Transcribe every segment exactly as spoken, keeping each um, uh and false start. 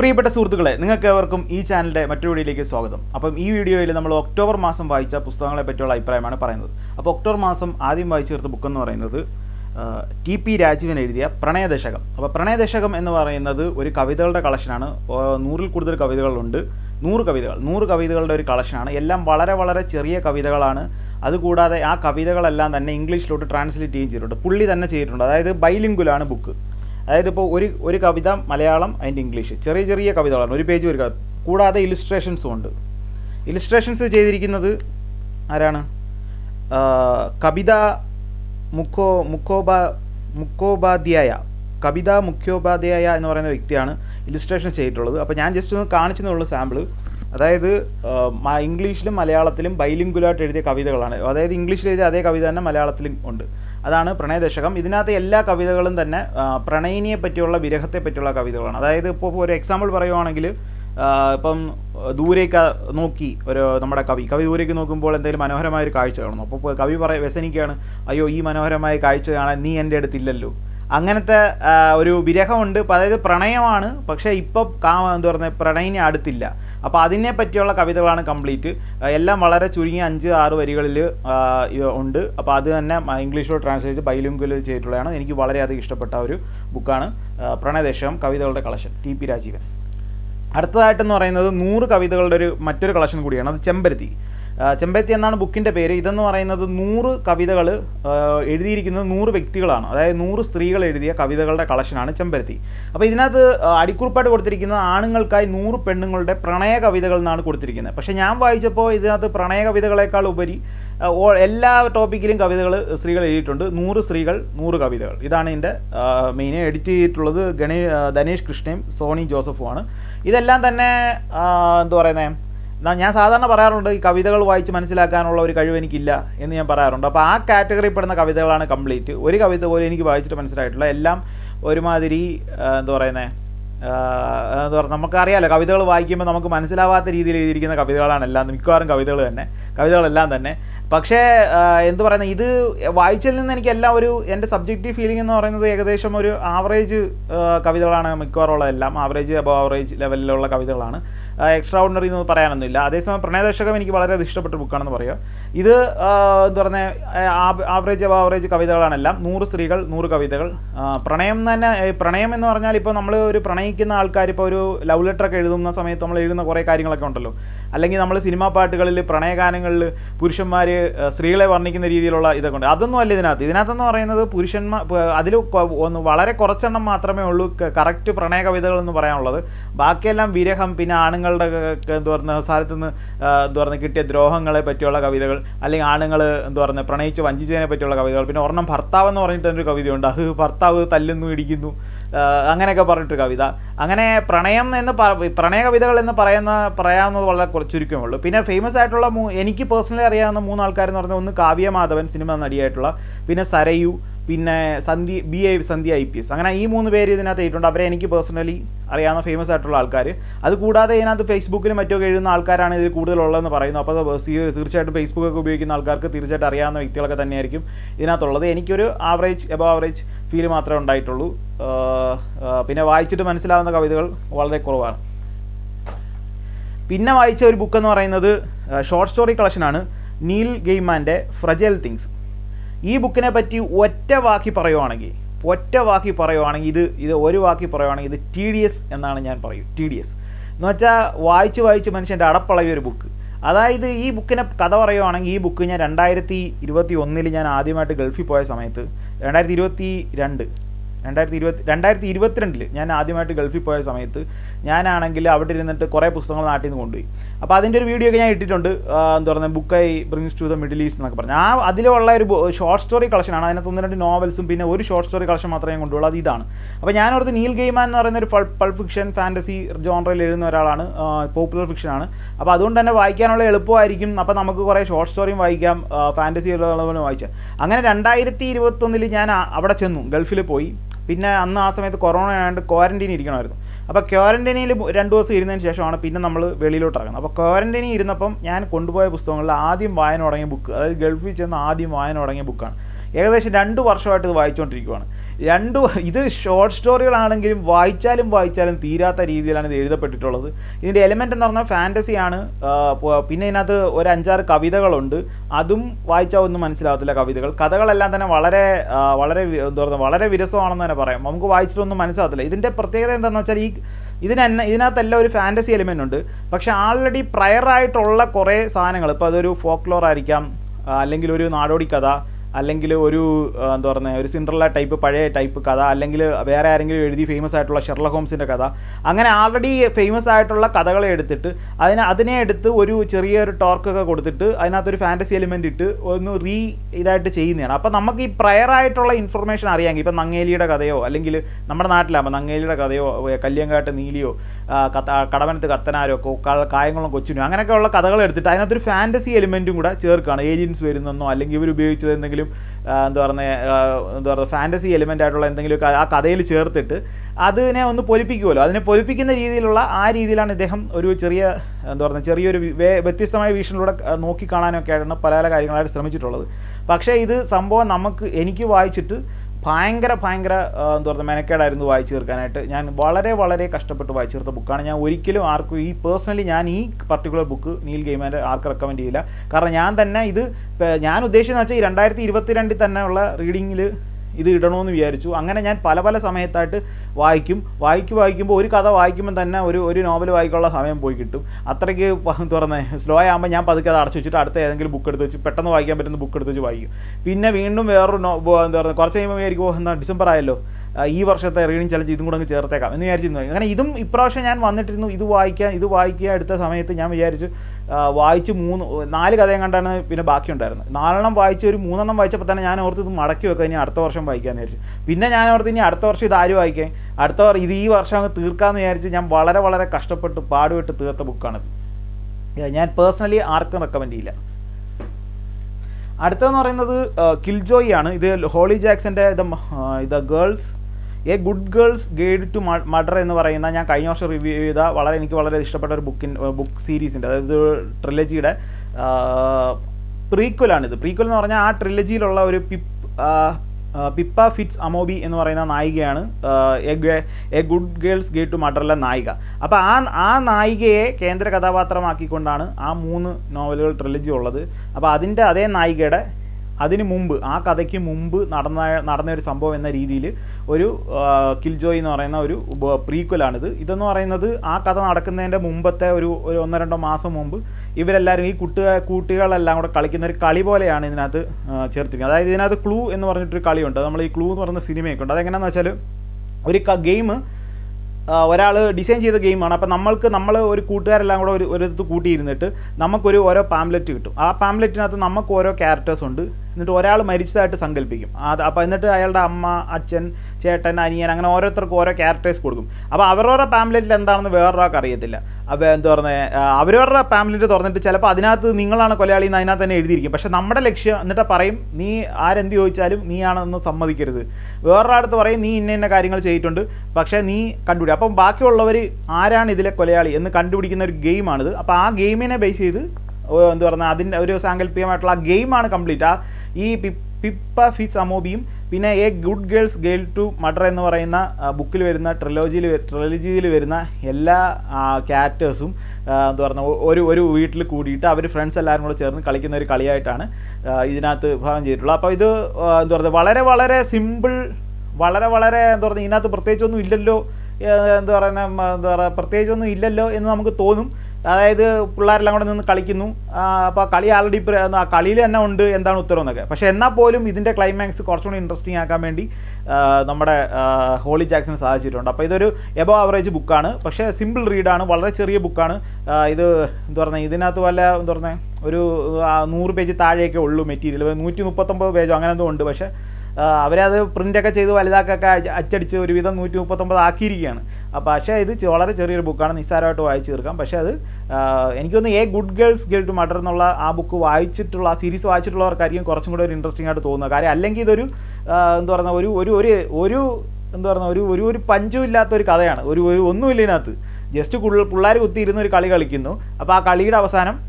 പ്രിയപ്പെട്ട സുഹൃത്തുക്കളെ, നിങ്ങൾക്ക് ഏവർക്കും ഈ ചാനലിൻ്റെ മറ്റൊരു വീഡിയോയിലേക്ക് സ്വാഗതം. അപ്പം ഈ വീഡിയോയിൽ നമ്മൾ ഒക്ടോബർ മാസം വായിച്ച പുസ്തകങ്ങളെ പറ്റിയുള്ള അഭിപ്രായമാണ് പറയുന്നത്. അപ്പോൾ ഒക്ടോബർ മാസം ആദ്യം വായിച്ചു തീർത്ത ബുക്ക് എന്ന് പറയുന്നത് ടി പി രാജീവൻ എഴുതിയ പ്രണയദശകം. അപ്പോൾ പ്രണയദശകം എന്ന് പറയുന്നത് ഒരു കവിതകളുടെ കളക്ഷനാണ്. നൂറിൽ കൂടുതൽ കവിതകളുണ്ട്. നൂറ് കവിതകൾ നൂറ് കവിതകളുടെ ഒരു കളക്ഷനാണ്. എല്ലാം വളരെ വളരെ ചെറിയ കവിതകളാണ്. അതുകൂടാതെ ആ കവിതകളെല്ലാം തന്നെ ഇംഗ്ലീഷിലോട്ട് ട്രാൻസ്ലേറ്റ് ചെയ്യുകയും ചെയ്തിട്ടുണ്ട്. പുള്ളി തന്നെ ചെയ്തിട്ടുണ്ട്. അതായത് ബൈലിംഗുലാണ് ബുക്ക്. അതായത് ഇപ്പോൾ ഒരു ഒരു കവിത മലയാളം അതിൻ്റെ ഇംഗ്ലീഷ്, ചെറിയ ചെറിയ കവിതകളാണ്, ഒരു പേജ് ഒരു കവിത. കൂടാതെ ഇലിസ്ട്രേഷൻസും ഉണ്ട്. ഇലിസ്ട്രേഷൻസ് ചെയ്തിരിക്കുന്നത് ആരാണ്? കവിത മുഖോ മുഖോപാ മുഖോപാധ്യായ കവിത മുഖ്യോപാധ്യായ എന്ന് പറയുന്ന വ്യക്തിയാണ് ഇലിസ്ട്രേഷൻ ചെയ്തിട്ടുള്ളത്. അപ്പോൾ ഞാൻ ജസ്റ്റ് ഒന്ന് കാണിച്ചെന്നുള്ളൂ സാമ്പിള്. അതായത് ഇംഗ്ലീഷിലും മലയാളത്തിലും ബൈലിംഗുലായിട്ട് എഴുതിയ കവിതകളാണ്. അതായത് ഇംഗ്ലീഷിൽ എഴുതിയ അതേ കവിത തന്നെ മലയാളത്തിലും ഉണ്ട്. അതാണ് പ്രണയദശകം. ഇതിനകത്ത് എല്ലാ കവിതകളും തന്നെ പ്രണയിനിയെ പറ്റിയുള്ള, വിരഹത്തെ പറ്റിയുള്ള കവിതകളാണ്. അതായത് ഇപ്പോൾ ഒരു എക്സാമ്പിൾ പറയുവാണെങ്കിൽ, ഇപ്പം ദൂരേക്ക് നോക്കി ഒരു നമ്മുടെ കവി കവി ദൂരേക്ക് നോക്കുമ്പോൾ എന്തെങ്കിലും മനോഹരമായൊരു കാഴ്ച കാണുന്നു. അപ്പോൾ കവി പറ വ്യസനിക്കുകയാണ്, അയ്യോ ഈ മനോഹരമായ കാഴ്ച കാണാൻ നീ എൻ്റെ അടുത്തില്ലല്ലോ. അങ്ങനത്തെ ഒരു വിരഹമുണ്ട്. അതായത് പ്രണയമാണ്, പക്ഷേ ഇപ്പോൾ കാ എന്താ പറയുന്നത്, പ്രണയിനി അടുത്തില്ല. അപ്പോൾ അതിനെ പറ്റിയുള്ള കവിതകളാണ് കംപ്ലീറ്റ്. എല്ലാം വളരെ ചുരുങ്ങിയ അഞ്ച് ആറ് വരികളിൽ ഇത് ഉണ്ട്. അപ്പോൾ അത് തന്നെ ഇംഗ്ലീഷിലോട്ട് ട്രാൻസ്ലേറ്റ് ബൈലിംഗുവൽ ചെയ്തിട്ടുള്ളതാണ്. എനിക്ക് വളരെയധികം ഇഷ്ടപ്പെട്ട ഒരു ബുക്കാണ് പ്രണയദശകം, കവിതകളുടെ കളക്ഷൻ, ടി പി രാജീവൻ. അടുത്തതായിട്ടെന്ന് പറയുന്നത് നൂറ് കവിതകളുടെ ഒരു മറ്റൊരു കളക്ഷൻ കൂടിയാണ്. അത് ചെമ്പരത്തി. ചെമ്പരത്തി എന്നാണ് ബുക്കിൻ്റെ പേര്. ഇതെന്ന് പറയുന്നത് നൂറ് കവിതകൾ എഴുതിയിരിക്കുന്നത് നൂറ് വ്യക്തികളാണ്. അതായത് നൂറ് സ്ത്രീകൾ എഴുതിയ കവിതകളുടെ കളക്ഷനാണ് ചെമ്പരത്തി. അപ്പോൾ ഇതിനകത്ത് അടിക്കുറിപ്പായിട്ട് കൊടുത്തിരിക്കുന്നത് ആണുങ്ങൾക്കായി നൂറ് പെണ്ണുങ്ങളുടെ പ്രണയ കവിതകൾ എന്നാണ് കൊടുത്തിരിക്കുന്നത്. പക്ഷേ ഞാൻ വായിച്ചപ്പോൾ ഇതിനകത്ത് പ്രണയ കവിതകളെക്കാൾ ഉപരി എല്ലാ ടോപ്പിക്കിലും കവിതകൾ സ്ത്രീകൾ എഴുതിയിട്ടുണ്ട്. നൂറ് സ്ത്രീകൾ നൂറ് കവിതകൾ. ഇതാണ് ഇതിൻ്റെ മെയിൻ. എഡിറ്റ് ചെയ്തിട്ടുള്ളത് ഗണേ ധനേഷ് കൃഷ്ണയും സോണി ജോസഫുമാണ്. ഇതെല്ലാം തന്നെ എന്താ പറയുന്നത്, ഞാൻ സാധാരണ പറയാറുണ്ട്, ഈ കവിതകൾ വായിച്ച് മനസ്സിലാക്കാനുള്ള ഒരു കഴിവ് എനിക്കില്ല എന്ന് ഞാൻ പറയാറുണ്ട്. അപ്പോൾ ആ കാറ്റഗറിയിൽ പെടുന്ന കവിതകളാണ് കംപ്ലീറ്റ്. ഒരു കവിത പോലും എനിക്ക് വായിച്ചിട്ട് മനസ്സിലായിട്ടില്ല. എല്ലാം ഒരുമാതിരി എന്താ പറയുന്നത്, എന്താ പറയുക, നമുക്കറിയാമല്ലോ കവിതകൾ വായിക്കുമ്പോൾ നമുക്ക് മനസ്സിലാവാത്ത രീതിയിൽ എഴുതിയിരിക്കുന്ന കവിതകളാണ് എല്ലാം, മിക്കവാറും കവിതകൾ തന്നെ കവിതകളെല്ലാം തന്നെ. പക്ഷേ എന്തു പറയുന്നത്, ഇത് വായിച്ചതിൽ നിന്ന് എനിക്കെല്ലാം ഒരു എൻ്റെ സബ്ജക്റ്റീവ് ഫീലിംഗ് എന്ന് പറയുന്നത് ഏകദേശം ഒരു ആവറേജ് കവിതകളാണ് മിക്കവാറുള്ളതെല്ലാം. ആവറേജ് അബവ് ആവറേജ് ലെവലിലുള്ള കവിതകളാണ്. എക്സ്ട്രാ ഓർഡിനറി എന്ന് പറയാനൊന്നുമില്ല. അതേസമയം പ്രണയദശകം എനിക്ക് വളരെ ഇഷ്ടപ്പെട്ട ബുക്കാണെന്ന് പറയുക. ഇത് എന്താ പറയുന്നത്, ആവറേജ് അബവ് ആവറേജ് കവിതകളാണെല്ലാം. നൂറ് സ്ത്രീകൾ നൂറ് കവിതകൾ. പ്രണയം തന്നെ, പ്രണയം എന്ന് പറഞ്ഞാൽ ഇപ്പോൾ നമ്മൾ ഒരു പ്രണയിക്കുന്ന ആൾക്കാർ ഇപ്പോൾ ഒരു ലവ് ലെറ്ററൊക്കെ എഴുതുന്ന സമയത്ത് നമ്മൾ എഴുതുന്ന കുറേ കാര്യങ്ങളൊക്കെ ഉണ്ടല്ലോ. അല്ലെങ്കിൽ നമ്മൾ സിനിമാ പാട്ടുകളിൽ പ്രണയഗാനങ്ങളിൽ പുരുഷന്മാർ സ്ത്രീകളെ വർണ്ണിക്കുന്ന രീതിയിലുള്ള ഇതൊക്കെ ഉണ്ട്. അതൊന്നും അല്ല ഇതിനകത്ത്. ഇതിനകത്തെന്ന് പറയുന്നത് പുരുഷന്മാർ അതിൽ ഒന്ന് വളരെ കുറച്ചെണ്ണം മാത്രമേ ഉള്ളൂ കറക്റ്റ് പ്രണയ കവിതകൾ എന്ന് പറയാനുള്ളത്. ബാക്കിയെല്ലാം വിരഹം, പിന്നെ ആണുങ്ങളുടെ എന്താ പറയുന്ന സ്ഥലത്ത് നിന്ന് എന്താ പറയുക കിട്ടിയ ദ്രോഹങ്ങളെ പറ്റിയുള്ള കവിതകൾ, അല്ലെങ്കിൽ ആണുങ്ങൾ എന്താ പറയുന്നത് പ്രണയിച്ച് വഞ്ചിച്ചതിനെ പറ്റിയുള്ള കവിതകൾ. പിന്നെ ഒരെണ്ണം ഭർത്താവ് എന്ന് പറഞ്ഞിട്ടൊരു കവിതയുണ്ട്. അത് ഭർത്താവ് തല്ലുന്നു ഇടിക്കുന്നു അങ്ങനെയൊക്കെ പറഞ്ഞിട്ടൊരു കവിത. അങ്ങനെ പ്രണയം എന്ന് പ്രണയ കവിതകൾ എന്ന് പറയുന്ന പറയാവുന്നത് വളരെ കുറച്ച് ചുരുക്കമേ ഉള്ളൂ. പിന്നെ ഫേമസ് ആയിട്ടുള്ള എനിക്ക് പേഴ്സണലി അറിയാവുന്ന മൂന്ന് ആൾക്കാരെന്ന് പറഞ്ഞാൽ, ഒന്ന് കാവ്യ മാധവൻ സിനിമ നടിയായിട്ടുള്ള, പിന്നെ സരയു, പിന്നെ Sandhya B I Sandhya I P S. അങ്ങനെ ഈ മൂന്ന് പേര് ഇതിനകത്ത് എഴുതിയിട്ടുണ്ട്. അവരെ എനിക്ക് പേഴ്സണലി അറിയാവുന്ന ഫേമസ് ആയിട്ടുള്ള ആൾക്കാർ. അതുകൂടാതെ ഇതിനകത്ത് ഫേസ്ബുക്കിലും മറ്റൊക്കെ എഴുതുന്ന ആൾക്കാരാണ് ഇതിൽ കൂടുതലുള്ളതെന്ന് പറയുന്നു. അപ്പോൾ തീർച്ചയായിട്ടും ഫേസ്ബുക്കൊക്കെ ഉപയോഗിക്കുന്ന ആൾക്കാർക്ക് തീർച്ചയായിട്ടും അറിയാവുന്ന വ്യക്തികളൊക്കെ തന്നെയായിരിക്കും ഇതിനകത്തുള്ളത്. എനിക്കൊരു ആവറേജ് എബവ് ആവറേജ് ഫീൽ മാത്രമേ ഉണ്ടായിട്ടുള്ളൂ. പിന്നെ വായിച്ചിട്ട് മനസ്സിലാവുന്ന കവിതകൾ വളരെ കുറവാണ്. പിന്നെ വായിച്ച ഒരു ബുക്ക് എന്ന് പറയുന്നത് ഷോർട്ട് സ്റ്റോറി കളക്ഷനാണ്, നീൽ ഗെയ്മാൻ്റെ ഫ്രജൈൽ തിങ്സ്. ഈ ബുക്കിനെ പറ്റി ഒറ്റ വാക്കി പറയുവാണെങ്കിൽ ഒറ്റ വാക്കി പറയുവാണെങ്കിൽ ഇത് ഇത് ഒരു വാക്കി പറയുവാണെങ്കിൽ ഇത് ടി ഡി എസ് എന്നാണ് ഞാൻ പറയും. ടി ഡി എസ് എന്ന് വെച്ചാൽ വായിച്ച് വായിച്ച് മനുഷ്യൻ്റെ അടപ്പളവിയ ഒരു ബുക്ക്. അതായത് ഈ ബുക്കിനെ കഥ പറയുവാണെങ്കിൽ, ഈ ബുക്ക് ഞാൻ രണ്ടായിരത്തി ഇരുപത്തി ഒന്നിൽ ഞാൻ ആദ്യമായിട്ട് ഗൾഫിൽ പോയ സമയത്ത്, രണ്ടായിരത്തി ഇരുപത്തി രണ്ട് രണ്ടായിരത്തി ഇരുപത്തി രണ്ടായിരത്തി ഇരുപത്തിരണ്ടിൽ ഞാൻ ആദ്യമായിട്ട് ഗൾഫിൽ പോയ സമയത്ത് ഞാനാണെങ്കിൽ അവിടെ ഇരുന്നിട്ട് കുറേ പുസ്തകങ്ങൾ നാട്ടിൽ നിന്ന് കൊണ്ടുപോയി. അപ്പോൾ അതിൻ്റെ ഒരു വീഡിയോ ഒക്കെ ഞാൻ ഇട്ടിട്ടുണ്ട്. എന്താ പറയുന്നത്, book I brings to the Middle East എന്നൊക്കെ പറഞ്ഞു. ആ അതിലുള്ള ഒരു ഷോർട്ട് സ്റ്റോറി കളക്ഷനാണ്. അതിനകത്ത് ഒന്ന് രണ്ട് നോവൽസും പിന്നെ ഒരു ഷോർട്ട് സ്റ്റോറി കളക്ഷൻ മാത്രമേ ഞാൻ കൊണ്ടുപോകുള്ളൂ. അത് ഇതാണ്. അപ്പോൾ ഞാനോർത്ത് നീൽ ഗെയ്മാൻ എന്ന് പറയുന്ന ഒരു പൾ പൾപ്പ് ഫിക്ഷൻ ഫാൻറ്റസി ജോണറിൽ എഴുതുന്ന ഒരാളാണ്, പോപ്പുലർ ഫിക്ഷനാണ്. അപ്പോൾ അതുകൊണ്ട് തന്നെ വായിക്കാനുള്ള എളുപ്പമായിരിക്കും. അപ്പോൾ നമുക്ക് കുറേ ഷോർട്ട് സ്റ്റോറിയും വായിക്കാം, ഫാൻറ്റസി ഉള്ളതുപോലെ വായിക്കാം. അങ്ങനെ രണ്ടായിരത്തി ഇരുപത്തൊന്നിൽ ഞാൻ അവിടെ ചെന്നു, ഗൾഫിൽ പോയി. പിന്നെ അന്ന് ആ സമയത്ത് കൊറോണ ആയതുകൊണ്ട് ക്വാറന്റൈൻ ഇരിക്കണമായിരുന്നു. അപ്പോൾ ക്വാറന്റൈനിൽ രണ്ട് ദിവസം ഇരുന്നതിന് ശേഷമാണ് പിന്നെ നമ്മൾ വെളിയിലോട്ട് ഇറങ്ങുന്നത്. അപ്പോൾ ക്വാറന്റൈനിൽ ഇരുന്നപ്പം ഞാൻ കൊണ്ടുപോയ പുസ്തകങ്ങളിൽ ആദ്യം വായന തുടങ്ങിയ ബുക്ക്, അതായത് ഗൾഫിൽ ചെന്ന് ആദ്യം വായന തുടങ്ങിയ ബുക്കാണ് ഏകദേശം രണ്ട് വർഷമായിട്ട് ഇത് വായിച്ചുകൊണ്ടിരിക്കുകയാണ്. രണ്ട് ഇത് ഷോർട്ട് സ്റ്റോറികളാണെങ്കിലും വായിച്ചാലും വായിച്ചാലും തീരാത്ത രീതിയിലാണ് ഇത് എഴുതപ്പെട്ടിട്ടുള്ളത്. ഇതിൻ്റെ എലിമെൻ്റ് എന്ന് പറഞ്ഞാൽ ഫാൻറ്റസിയാണ്. പിന്നെ ഇതിനകത്ത് ഒരു അഞ്ചാറ് കവിതകളുണ്ട്, അതും വായിച്ചാൽ ഒന്നും മനസ്സിലാവത്തില്ല കവിതകൾ. കഥകളെല്ലാം തന്നെ വളരെ വളരെ എന്താ പറയുക വളരെ വിരസമാണെന്ന് തന്നെ പറയാം. നമുക്ക് വായിച്ചിട്ടൊന്നും മനസ്സിലാവത്തില്ല. ഇതിൻ്റെ പ്രത്യേകത എന്താണെന്ന് വെച്ചാൽ ഈ ഇതിന് ഇതിനകത്തെല്ലാം ഒരു ഫാൻറ്റസി എലിമെൻ്റ് ഉണ്ട്. പക്ഷേ ആൾറെഡി പ്രയറായിട്ടുള്ള കുറേ സാധനങ്ങൾ, ഇപ്പോൾ അതൊരു ഫോക്ലോർ ആയിരിക്കാം, അല്ലെങ്കിൽ ഒരു നാടോടി കഥ, അല്ലെങ്കിൽ ഒരു എന്താ പറയുക ഒരു സിൻഡ്രല്ല ടൈപ്പ് പഴയ ടൈപ്പ് കഥ, അല്ലെങ്കിൽ വേറെ ആരെങ്കിലും എഴുതി ഫേമസ് ആയിട്ടുള്ള ഷെർലക് ഹോംസിൻ്റെ കഥ, അങ്ങനെ ആൾറെഡി ഫേമസ് ആയിട്ടുള്ള കഥകളെ എടുത്തിട്ട് അതിനെ അതിനെ എടുത്ത് ഒരു ചെറിയൊരു ടോർക്കൊക്കെ കൊടുത്തിട്ട് അതിനകത്തൊരു ഫാൻറ്റസി എലിമെൻ്റ് ഇട്ട് ഒന്ന് റീ ഇതായിട്ട് ചെയ്യുന്നതാണ്. അപ്പോൾ നമുക്ക് ഈ പ്രയറായിട്ടുള്ള ഇൻഫർമേഷൻ അറിയാമെങ്കിൽ ഇപ്പം നങ്ങേലിയുടെ കഥയോ, അല്ലെങ്കിൽ നമ്മുടെ നാട്ടിലാകുമ്പോൾ നങ്ങേലിയുടെ കഥയോ, കല്യങ്കാട്ട് നീലിയോ, കടവനത്ത് കത്തനാരോ, കായംകുളം കൊച്ചിനോ, അങ്ങനെയൊക്കെയുള്ള കഥകൾ എടുത്തിട്ട് അതിനകത്തൊരു ഫാൻറ്റസി എലിമെൻറ്റും കൂടെ ചേർക്കുകയാണ്. ഏലിയൻസ് വരുന്നെന്നോ അല്ലെങ്കിൽ ഇവർ ഉപയോഗിച്ചത് എന്തെങ്കിലും എന്താ പറയുക എന്താ പറയുക ഫാൻറ്റസി എലിമെൻ്റ് ആയിട്ടുള്ള എന്തെങ്കിലും ആ കഥയിൽ ചേർത്തിട്ട് അതിനെ ഒന്ന് പൊലിപ്പിക്കുമല്ലോ. അതിനെ പൊലിപ്പിക്കുന്ന രീതിയിലുള്ള ആ രീതിയിലാണ് ഇദ്ദേഹം ഒരു ചെറിയ എന്താ പറയുക ചെറിയൊരു വ്യത്യസ്തമായ വീക്ഷണിലൂടെ നോക്കിക്കാണാനൊക്കെയാണ് പല പല കാര്യങ്ങളായിട്ട് ശ്രമിച്ചിട്ടുള്ളത്. പക്ഷേ ഇത് സംഭവം നമുക്ക് എനിക്ക് വായിച്ചിട്ട് ഭയങ്കര ഭയങ്കര എന്താ പറയുക മെനക്കേടായിരുന്നു വായിച്ചു തീർക്കാനായിട്ട്. ഞാൻ വളരെ വളരെ കഷ്ടപ്പെട്ട് വായിച്ചു തീർത്ത ബുക്കാണ്. ഞാൻ ഒരിക്കലും ആർക്കും ഈ പേഴ്സണലി ഞാൻ ഈ പർട്ടിക്കുലർ ബുക്ക് നീൽ ഗെയിമാൻ്റെ ആർക്കും റെക്കമെൻഡ് ചെയ്യില്ല. കാരണം ഞാൻ തന്നെ ഇത് ഞാൻ ഉദ്ദേശിച്ചതെന്ന് വെച്ചാൽ ഈ രണ്ടായിരത്തി ഇരുപത്തിരണ്ടിൽ തന്നെയുള്ള റീഡിങ്ങിൽ ഇത് ഇടണമെന്ന് വിചാരിച്ചു. അങ്ങനെ ഞാൻ പല പല സമയത്തായിട്ട് വായിക്കും. വായിക്കും വായിക്കുമ്പോൾ ഒരു കഥ വായിക്കുമ്പോൾ തന്നെ ഒരു ഒരു നോവൽ വായിക്കാനുള്ള സമയം പോയി കിട്ടും. അത്രയ്ക്ക് എന്താ പറയുന്നത് സ്ലോ ആകുമ്പോൾ ഞാൻ പതുക്കെ അത് അടച്ചു വെച്ചിട്ട് അടുത്ത ഏതെങ്കിലും ബുക്ക് എടുത്ത് വെച്ച് പെട്ടെന്ന് വായിക്കാൻ പറ്റുന്ന ബുക്ക് എടുത്ത് വെച്ച് വായിക്കും. പിന്നെ വീണ്ടും വേറൊരു നോ എന്താ പറയുക കുറച്ച് കഴിയുമ്പോൾ വിചാരിക്കും എന്താ ഡിസംബർ ആയല്ലോ, ഈ വർഷത്തെ റീഡിങ് ചലഞ്ച് ഇതും കൂടെ അങ്ങ് ചേർത്തേക്കാം എന്ന് വിചാരിച്ചിരുന്നു. അങ്ങനെ ഇതും ഇപ്രാവശ്യം ഞാൻ വന്നിട്ടിരുന്നു ഇത് വായിക്കാൻ ഇത് വായിക്കുക എടുത്ത സമയത്ത് ഞാൻ വിചാരിച്ചു വായിച്ച് മൂന്ന് നാല് കഥയും കണ്ടാണ് പിന്നെ ബാക്കിയുണ്ടായിരുന്നത്. നാലെണ്ണം വായിച്ച് ഒരു മൂന്നെണ്ണം വായിച്ചപ്പോൾ തന്നെ ഞാൻ ഓർത്ത് ഇത് മടക്കി വെക്കുക, ഇനി അടുത്ത വർഷം വായിക്കാമെന്ന് വിചാരിച്ചു. പിന്നെ ഞാൻ ഓർത്ത് ഇനി അടുത്ത വർഷം ഇത് ആര് വായിക്കാൻ, അടുത്ത ഇത് ഈ വർഷം അങ്ങ് തീർക്കാമെന്ന് വിചാരിച്ച് ഞാൻ വളരെ വളരെ കഷ്ടപ്പെട്ട് പാടുപെട്ട് തീർത്ത ബുക്കാണിത്. ഞാൻ പേഴ്സണലി ആർക്കും റെക്കമെൻഡ് ചെയ്യില്ല. അടുത്തതെന്ന് പറയുന്നത് കിൽജോയ് ആണ്. ഇത് ഹോളി ജാക്സൻ്റെ ഇത് ഇത് girl's a good girl's guide to murder എന്ന് പറയുന്ന ഞാൻ കഴിഞ്ഞ വർഷം റിവ്യൂ ചെയ്ത വളരെ എനിക്ക് വളരെ ഇഷ്ടപ്പെട്ട ഒരു ബുക്കിൻ ബുക്ക് സീരീസിൻ്റെ അതായത് ട്രിലജിയുടെ പ്രീക്വലാണിത്. പ്രീക്വൽ എന്ന് പറഞ്ഞാൽ ആ ട്രിലജിയിലുള്ള ഒരു പിപ്പ് പിപ്പ ഫിറ്റ്സ് അമോബി എന്ന് പറയുന്ന നായികയാണ് a good girl's guide to മർഡറിലെ നായിക. അപ്പോൾ ആ ആ നായികയെ കേന്ദ്ര കഥാപാത്രമാക്കിക്കൊണ്ടാണ് ആ മൂന്ന് നോവലുകൾ ട്രിലജി ഉള്ളത്. അപ്പോൾ അതിൻ്റെ അതേ നായികയുടെ അതിന് മുമ്പ് ആ കഥയ്ക്ക് മുമ്പ് നടന്ന നടന്നൊരു സംഭവം എന്ന രീതിയിൽ ഒരു കിൽജോയ് എന്ന് പറയുന്ന ഒരു പ്രീക്വലാണിത്. ഇതെന്ന് പറയുന്നത് ആ കഥ നടക്കുന്നതിൻ്റെ മുമ്പത്തെ ഒരു ഒരു ഒന്നോ രണ്ടോ മാസം മുമ്പ് ഇവരെല്ലാവരും ഈ കുട്ടി കുട്ടികളെല്ലാം കൂടെ കളിക്കുന്ന ഒരു കളി പോലെയാണ് ഇതിനകത്ത് ചേർത്തിരിക്കുന്നത്. അതായത് ഇതിനകത്ത് ക്ലൂ എന്ന് പറഞ്ഞിട്ടൊരു കളിയുണ്ട്. നമ്മൾ ഈ ക്ലൂ എന്ന് പറയുന്ന സിനിമയൊക്കെ ഉണ്ട്. അതെങ്ങനെയാണെന്ന് വെച്ചാൽ ഒരു ഗെയിം ഒരാൾ ഡിസൈൻ ചെയ്ത ഗെയിമാണ്. അപ്പോൾ നമ്മൾക്ക് നമ്മൾ ഒരു കൂട്ടുകാരെല്ലാം കൂടെ ഒരു ഒരിടത്ത് കൂട്ടിയിരുന്നിട്ട് നമുക്കൊരു ഓരോ പാംലെറ്റ് കിട്ടും. ആ പാംലെറ്റിനകത്ത് നമുക്ക് ഓരോ ക്യാരക്ടേഴ്സ് ഉണ്ട്. എന്നിട്ട് ഒരാൾ മരിച്ചതായിട്ട് സങ്കല്പിക്കും. അത് അപ്പോൾ എന്നിട്ട് അയാളുടെ അമ്മ, അച്ഛൻ, ചേട്ടൻ, അനിയൻ അങ്ങനെ ഓരോരുത്തർക്കും ഓരോ ക്യാരക്ടേഴ്സ് കൊടുക്കും. അപ്പോൾ അവരവരുടെ പാംലെറ്റിൽ എന്താണെന്ന് വേറൊരാൾക്ക് അറിയത്തില്ല. അപ്പോൾ എന്താ പറയുന്നത് അവരവരുടെ പാംലെറ്റ് തുറന്നിട്ട് ചിലപ്പോൾ അതിനകത്ത് നിങ്ങളാണ് കൊലയാളി എന്ന് അതിനകത്ത് തന്നെ എഴുതിയിരിക്കും. പക്ഷേ നമ്മുടെ ലക്ഷ്യം എന്നിട്ട് പറയും നീ ആരെന്ത് ചോദിച്ചാലും നീ ആണെന്ന് സമ്മതിക്കരുത്. വേറൊരാടുത്ത് പറയും നീ ഇന്ന ഇന്ന കാര്യങ്ങൾ ചെയ്തിട്ടുണ്ട് പക്ഷേ നീ കണ്ടുപിടി. അപ്പം ബാക്കിയുള്ളവർ ആരാണ് ഇതിലെ കൊലയാളി എന്ന് കണ്ടുപിടിക്കുന്ന ഒരു ഗെയിമാണിത്. അപ്പോൾ ആ ഗെയിമിനെ ബേസ് ചെയ്ത് എന്താ പറയുക അതിൻ്റെ ഒരു സാങ്കല്പികമായിട്ടുള്ള ആ ഗെയിമാണ് കംപ്ലീറ്റ്. ആ ഈ പിപ്പ ഫിറ്റ്സ് അമോബിയും പിന്നെ a good girl's guide to murder എന്ന് പറയുന്ന ബുക്കിൽ വരുന്ന ട്രിലോജിയിൽ ട്രിലോജിയിൽ വരുന്ന എല്ലാ ക്യാരക്ടേഴ്സും എന്താ പറയുക ഒരു ഒരു വീട്ടിൽ കൂടിയിട്ട് അവർ ഫ്രണ്ട്സ് എല്ലാവരും കൂടെ ചേർന്ന് കളിക്കുന്ന ഒരു കളിയായിട്ടാണ് ഇതിനകത്ത് ഭാഗം ചെയ്തിട്ടുള്ളത്. അപ്പോൾ ഇത് എന്താ പറയുക വളരെ വളരെ സിമ്പിൾ, വളരെ വളരെ എന്താ പറയുക ഇതിനകത്ത് പ്രത്യേകിച്ചൊന്നും ഇല്ലല്ലോ എന്താ പറയുന്ന എന്താ പറയുക പ്രത്യേകിച്ചൊന്നും ഇല്ലല്ലോ എന്ന് നമുക്ക് തോന്നും. അതായത് പിള്ളേരെല്ലാം കൂടെ നിന്ന് കളിക്കുന്നു. അപ്പോൾ കളി ആൾറെഡി ആ കളിയിൽ തന്നെ ഉണ്ട് എന്താണ് ഉത്തരം എന്നൊക്കെ. പക്ഷേ എന്നാൽ പോലും ഇതിൻ്റെ ക്ലൈമാക്സ് കുറച്ചുകൂടി ഇൻട്രസ്റ്റിംഗ് ആക്കാൻ വേണ്ടി നമ്മുടെ ഹോളി ജാക്സൺ സാധിച്ചിട്ടുണ്ട്. അപ്പോൾ ഇതൊരു എബോ ആവറേജ് ബുക്കാണ്. പക്ഷേ സിമ്പിൾ റീഡാണ്, വളരെ ചെറിയ ബുക്കാണ്. ഇത് എന്താ പറയുക ഇതിനകത്ത് വല്ല എന്താ പറയുക ഒരു നൂറ് പേജ് താഴെയൊക്കെ ഉള്ളൂ മെറ്റീരിയൽ. നൂറ്റി മുപ്പത്തൊമ്പത് പേജോ അങ്ങനെ എന്തോ ഉണ്ട്. പക്ഷേ അവരത് പ്രിൻ്റൊക്കെ ചെയ്ത് വലുതാക്കൊക്കെ അച്ചടിച്ച് ഒരുവിധം നൂറ്റി മുപ്പത്തൊമ്പത് ആക്കിയിരിക്കുകയാണ്. അപ്പോൾ പക്ഷേ ഇത് വളരെ ചെറിയൊരു ബുക്കാണ്, നിസ്സാരമായിട്ട് വായിച്ചു തീർക്കാം. പക്ഷേ അത് എനിക്കൊന്ന് a good girl's guide to murder എന്നുള്ള ആ ബുക്ക് വായിച്ചിട്ടുള്ള ആ സീരീസ് വായിച്ചിട്ടുള്ളവർക്കായിരിക്കും കുറച്ചും കൂടെ ഒരു ഇൻട്രസ്റ്റിംഗ് ആയിട്ട് തോന്നുന്നത്. കാര്യം അല്ലെങ്കിൽ ഇതൊരു എന്താ പറയുക ഒരു ഒരു ഒരു ഒരു എന്താ പറയുക ഒരു ഒരു ഒരു പഞ്ചും ഇല്ലാത്തൊരു കഥയാണ്. ഒരു ഒരു ഒന്നുമില്ല ഇതിനകത്ത്. ജസ്റ്റ് പിള്ളേർ കുത്തിയിരുന്ന ഒരു കളി കളിക്കുന്നു. അപ്പോൾ ആ കളിയുടെ അവസാനം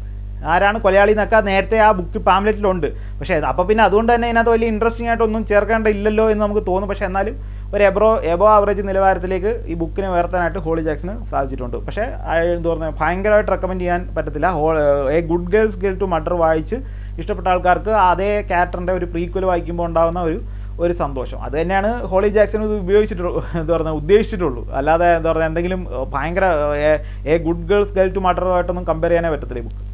ആരാണ് കൊലയാളി എന്നൊക്കെ നേരത്തെ ആ ബുക്ക് പാംലെറ്റിലുണ്ട്. പക്ഷേ അപ്പോൾ പിന്നെ അതുകൊണ്ട് തന്നെ ഇതിനകത്ത് വലിയ ഇൻട്രസ്റ്റിംഗ് ആയിട്ടൊന്നും ചേർക്കേണ്ട ഇല്ലല്ലോ എന്ന് നമുക്ക് തോന്നും. പക്ഷേ എന്നാലും ഒരു എബ്രോ എബോ ആവറേജ് നിലവാരത്തിലേക്ക് ഈ ബുക്കിനെ ഉയർത്താനായിട്ട് ഹോളി ജാക്സന് സാധിച്ചിട്ടുണ്ട്. പക്ഷേ എന്താ പറഞ്ഞാൽ ഭയങ്കരമായിട്ട് റെക്കമെൻഡ് ചെയ്യാൻ പറ്റത്തില്ല. ഹോ a good girl's girl to murder വായിച്ച് ഇഷ്ടപ്പെട്ട ആൾക്കാർക്ക് അതേ ക്യാരക്ടറിൻ്റെ ഒരു പ്രീക്വൽ വായിക്കുമ്പോൾ ഉണ്ടാകുന്ന ഒരു ഒരു സന്തോഷം അത് തന്നെയാണ് ഹോളി ജാക്സൺ ഇത് ഉപയോഗിച്ചിട്ടുള്ളൂ എന്താ പറഞ്ഞാൽ ഉദ്ദേശിച്ചിട്ടുള്ളൂ. അല്ലാതെ എന്താ പറയുക എന്തെങ്കിലും ഭയങ്കര a good girl's girl to മർഡറുമായിട്ടൊന്നും കമ്പയർ ചെയ്യാനേ പറ്റത്തില്ല ഈ ബുക്ക്.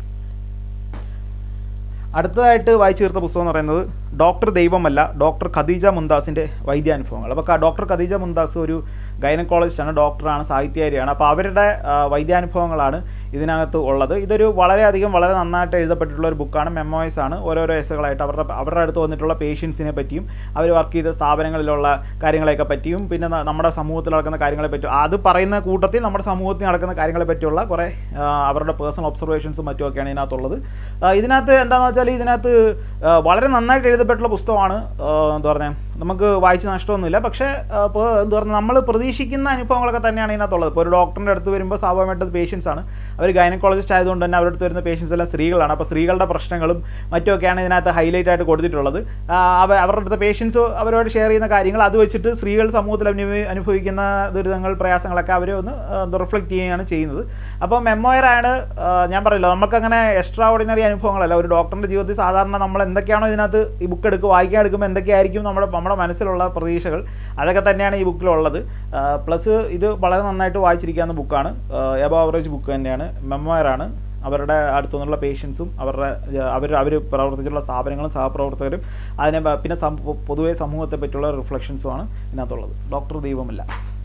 അടുത്തതായിട്ട് വായിച്ചു തീർത്ത പുസ്തകം എന്ന് പറയുന്നത് ഡോക്ടർ ദൈവമല്ല, ഡോക്ടർ ഖദീജ മുംതാസിൻ്റെ വൈദ്യാനുഭവങ്ങൾ. അപ്പോൾ ഡോക്ടർ ഖദീജ മുംതാസ് ഒരു ഗൈനക്കോളജിസ്റ്റാണ്, ഡോക്ടറാണ്, സാഹിത്യകാരിയാണ്. അപ്പോൾ അവരുടെ വൈദ്യാനുഭവങ്ങളാണ് ഇതിനകത്ത് ഉള്ളത്. ഇതൊരു വളരെയധികം വളരെ നന്നായിട്ട് എഴുതപ്പെട്ടിട്ടുള്ള ഒരു ബുക്കാണ്. മെമ്മോയ്സ് ആണ്. ഓരോരോ എസ്സകളായിട്ട് അവരുടെ അവരുടെ അടുത്ത് വന്നിട്ടുള്ള പേഷ്യൻസിനെ പറ്റിയും അവർ വർക്ക് ചെയ്ത സ്ഥാപനങ്ങളിലുള്ള കാര്യങ്ങളെയൊക്കെ പറ്റിയും പിന്നെ നമ്മുടെ സമൂഹത്തിൽ നടക്കുന്ന കാര്യങ്ങളെ പറ്റിയും അത് പറയുന്ന കൂട്ടത്തിൽ നമ്മുടെ സമൂഹത്തിൽ നടക്കുന്ന കാര്യങ്ങളെ പറ്റിയുള്ള കുറേ അവരുടെ പേഴ്സണൽ ഒബ്സർവേഷൻസും മറ്റുമൊക്കെയാണ് ഇതിനകത്തുള്ളത്. ഇതിനകത്ത് എന്താണെന്ന് വെച്ചാൽ ഇതിനകത്ത് വളരെ നന്നായിട്ട് എഴുതപ്പെട്ടുള്ള പുസ്തകമാണ്. എന്താ പറഞ്ഞാൽ നമുക്ക് വായിച്ച് നഷ്ടമൊന്നുമില്ല. പക്ഷേ ഇപ്പോൾ എന്താ പറഞ്ഞാൽ നമ്മൾ പ്രതീക്ഷിക്കുന്ന അനുഭവങ്ങളൊക്കെ തന്നെയാണ് ഇതിനകത്തുള്ളത്. ഇപ്പോൾ ഒരു ഡോക്ടറിൻ്റെ അടുത്ത് വരുമ്പോൾ സ്വാഭാവികമായിട്ട് പേഷ്യൻസ് ആണ്. അവർ ഗൈനക്കോളജിസ്റ്റ് ആയതുകൊണ്ട് തന്നെ അവരുടെ അടുത്ത് വരുന്ന പേഷ്യൻസ് എല്ലാം സ്ത്രീകളാണ്. അപ്പോൾ സ്ത്രീകളുടെ പ്രശ്നങ്ങളും മറ്റുമൊക്കെയാണ് ഇതിനകത്ത് ഹൈലൈറ്റ് ആയിട്ട് കൊടുത്തിട്ടുള്ളത്. അവ അവരുടെ അടുത്ത പേഷ്യൻസ് അവരോട് ഷെയർ ചെയ്യുന്ന കാര്യങ്ങൾ അത് വെച്ചിട്ട് സ്ത്രീകൾ സമൂഹത്തിൽ അനുഭവിക്കുന്ന ദുരിതങ്ങൾ പ്രയാസങ്ങളൊക്കെ അവർ ഒന്ന് റിഫ്ലക്റ്റ് ചെയ്യുകയാണ് ചെയ്യുന്നത്. അപ്പോൾ മെമ്മോയറാണ് ഞാൻ പറയില്ല നമുക്കങ്ങനെ എക്സ്ട്രാ ഓർഡിനറി അനുഭവങ്ങളല്ല. ഒരു ഡോക്ടറിൻ്റെ ജീവിതത്തിൽ സാധാരണ നമ്മൾ എന്തൊക്കെയാണോ ഇതിനകത്ത് ഈ ബുക്ക് എടുക്കുക വായിക്കാൻ എടുക്കുമ്പോൾ എന്തൊക്കെയായിരിക്കും നമ്മുടെ നമ്മുടെ മനസ്സിലുള്ള പ്രതീക്ഷകൾ അതൊക്കെ തന്നെയാണ് ഈ ബുക്കിലുള്ളത്. പ്ലസ് ഇത് വളരെ നന്നായിട്ട് വായിച്ചിരിക്കാവുന്ന ബുക്കാണ്. എബോ ആവറേജ് ബുക്ക് തന്നെയാണ്. മെമ്മോയറാണ്. അവരുടെ അടുത്തുനിന്നുള്ള പേഷ്യൻസും അവരുടെ അവർ അവർ പ്രവർത്തിച്ചിട്ടുള്ള സ്ഥാപനങ്ങളും സഹപ്രവർത്തകരും അതിനെ പിന്നെ പൊതുവേ സമൂഹത്തെ പറ്റിയുള്ള റിഫ്ലക്ഷൻസുമാണ് ഇതിനകത്തുള്ളത്. ഡോക്ടർ ദൈവമല്ല.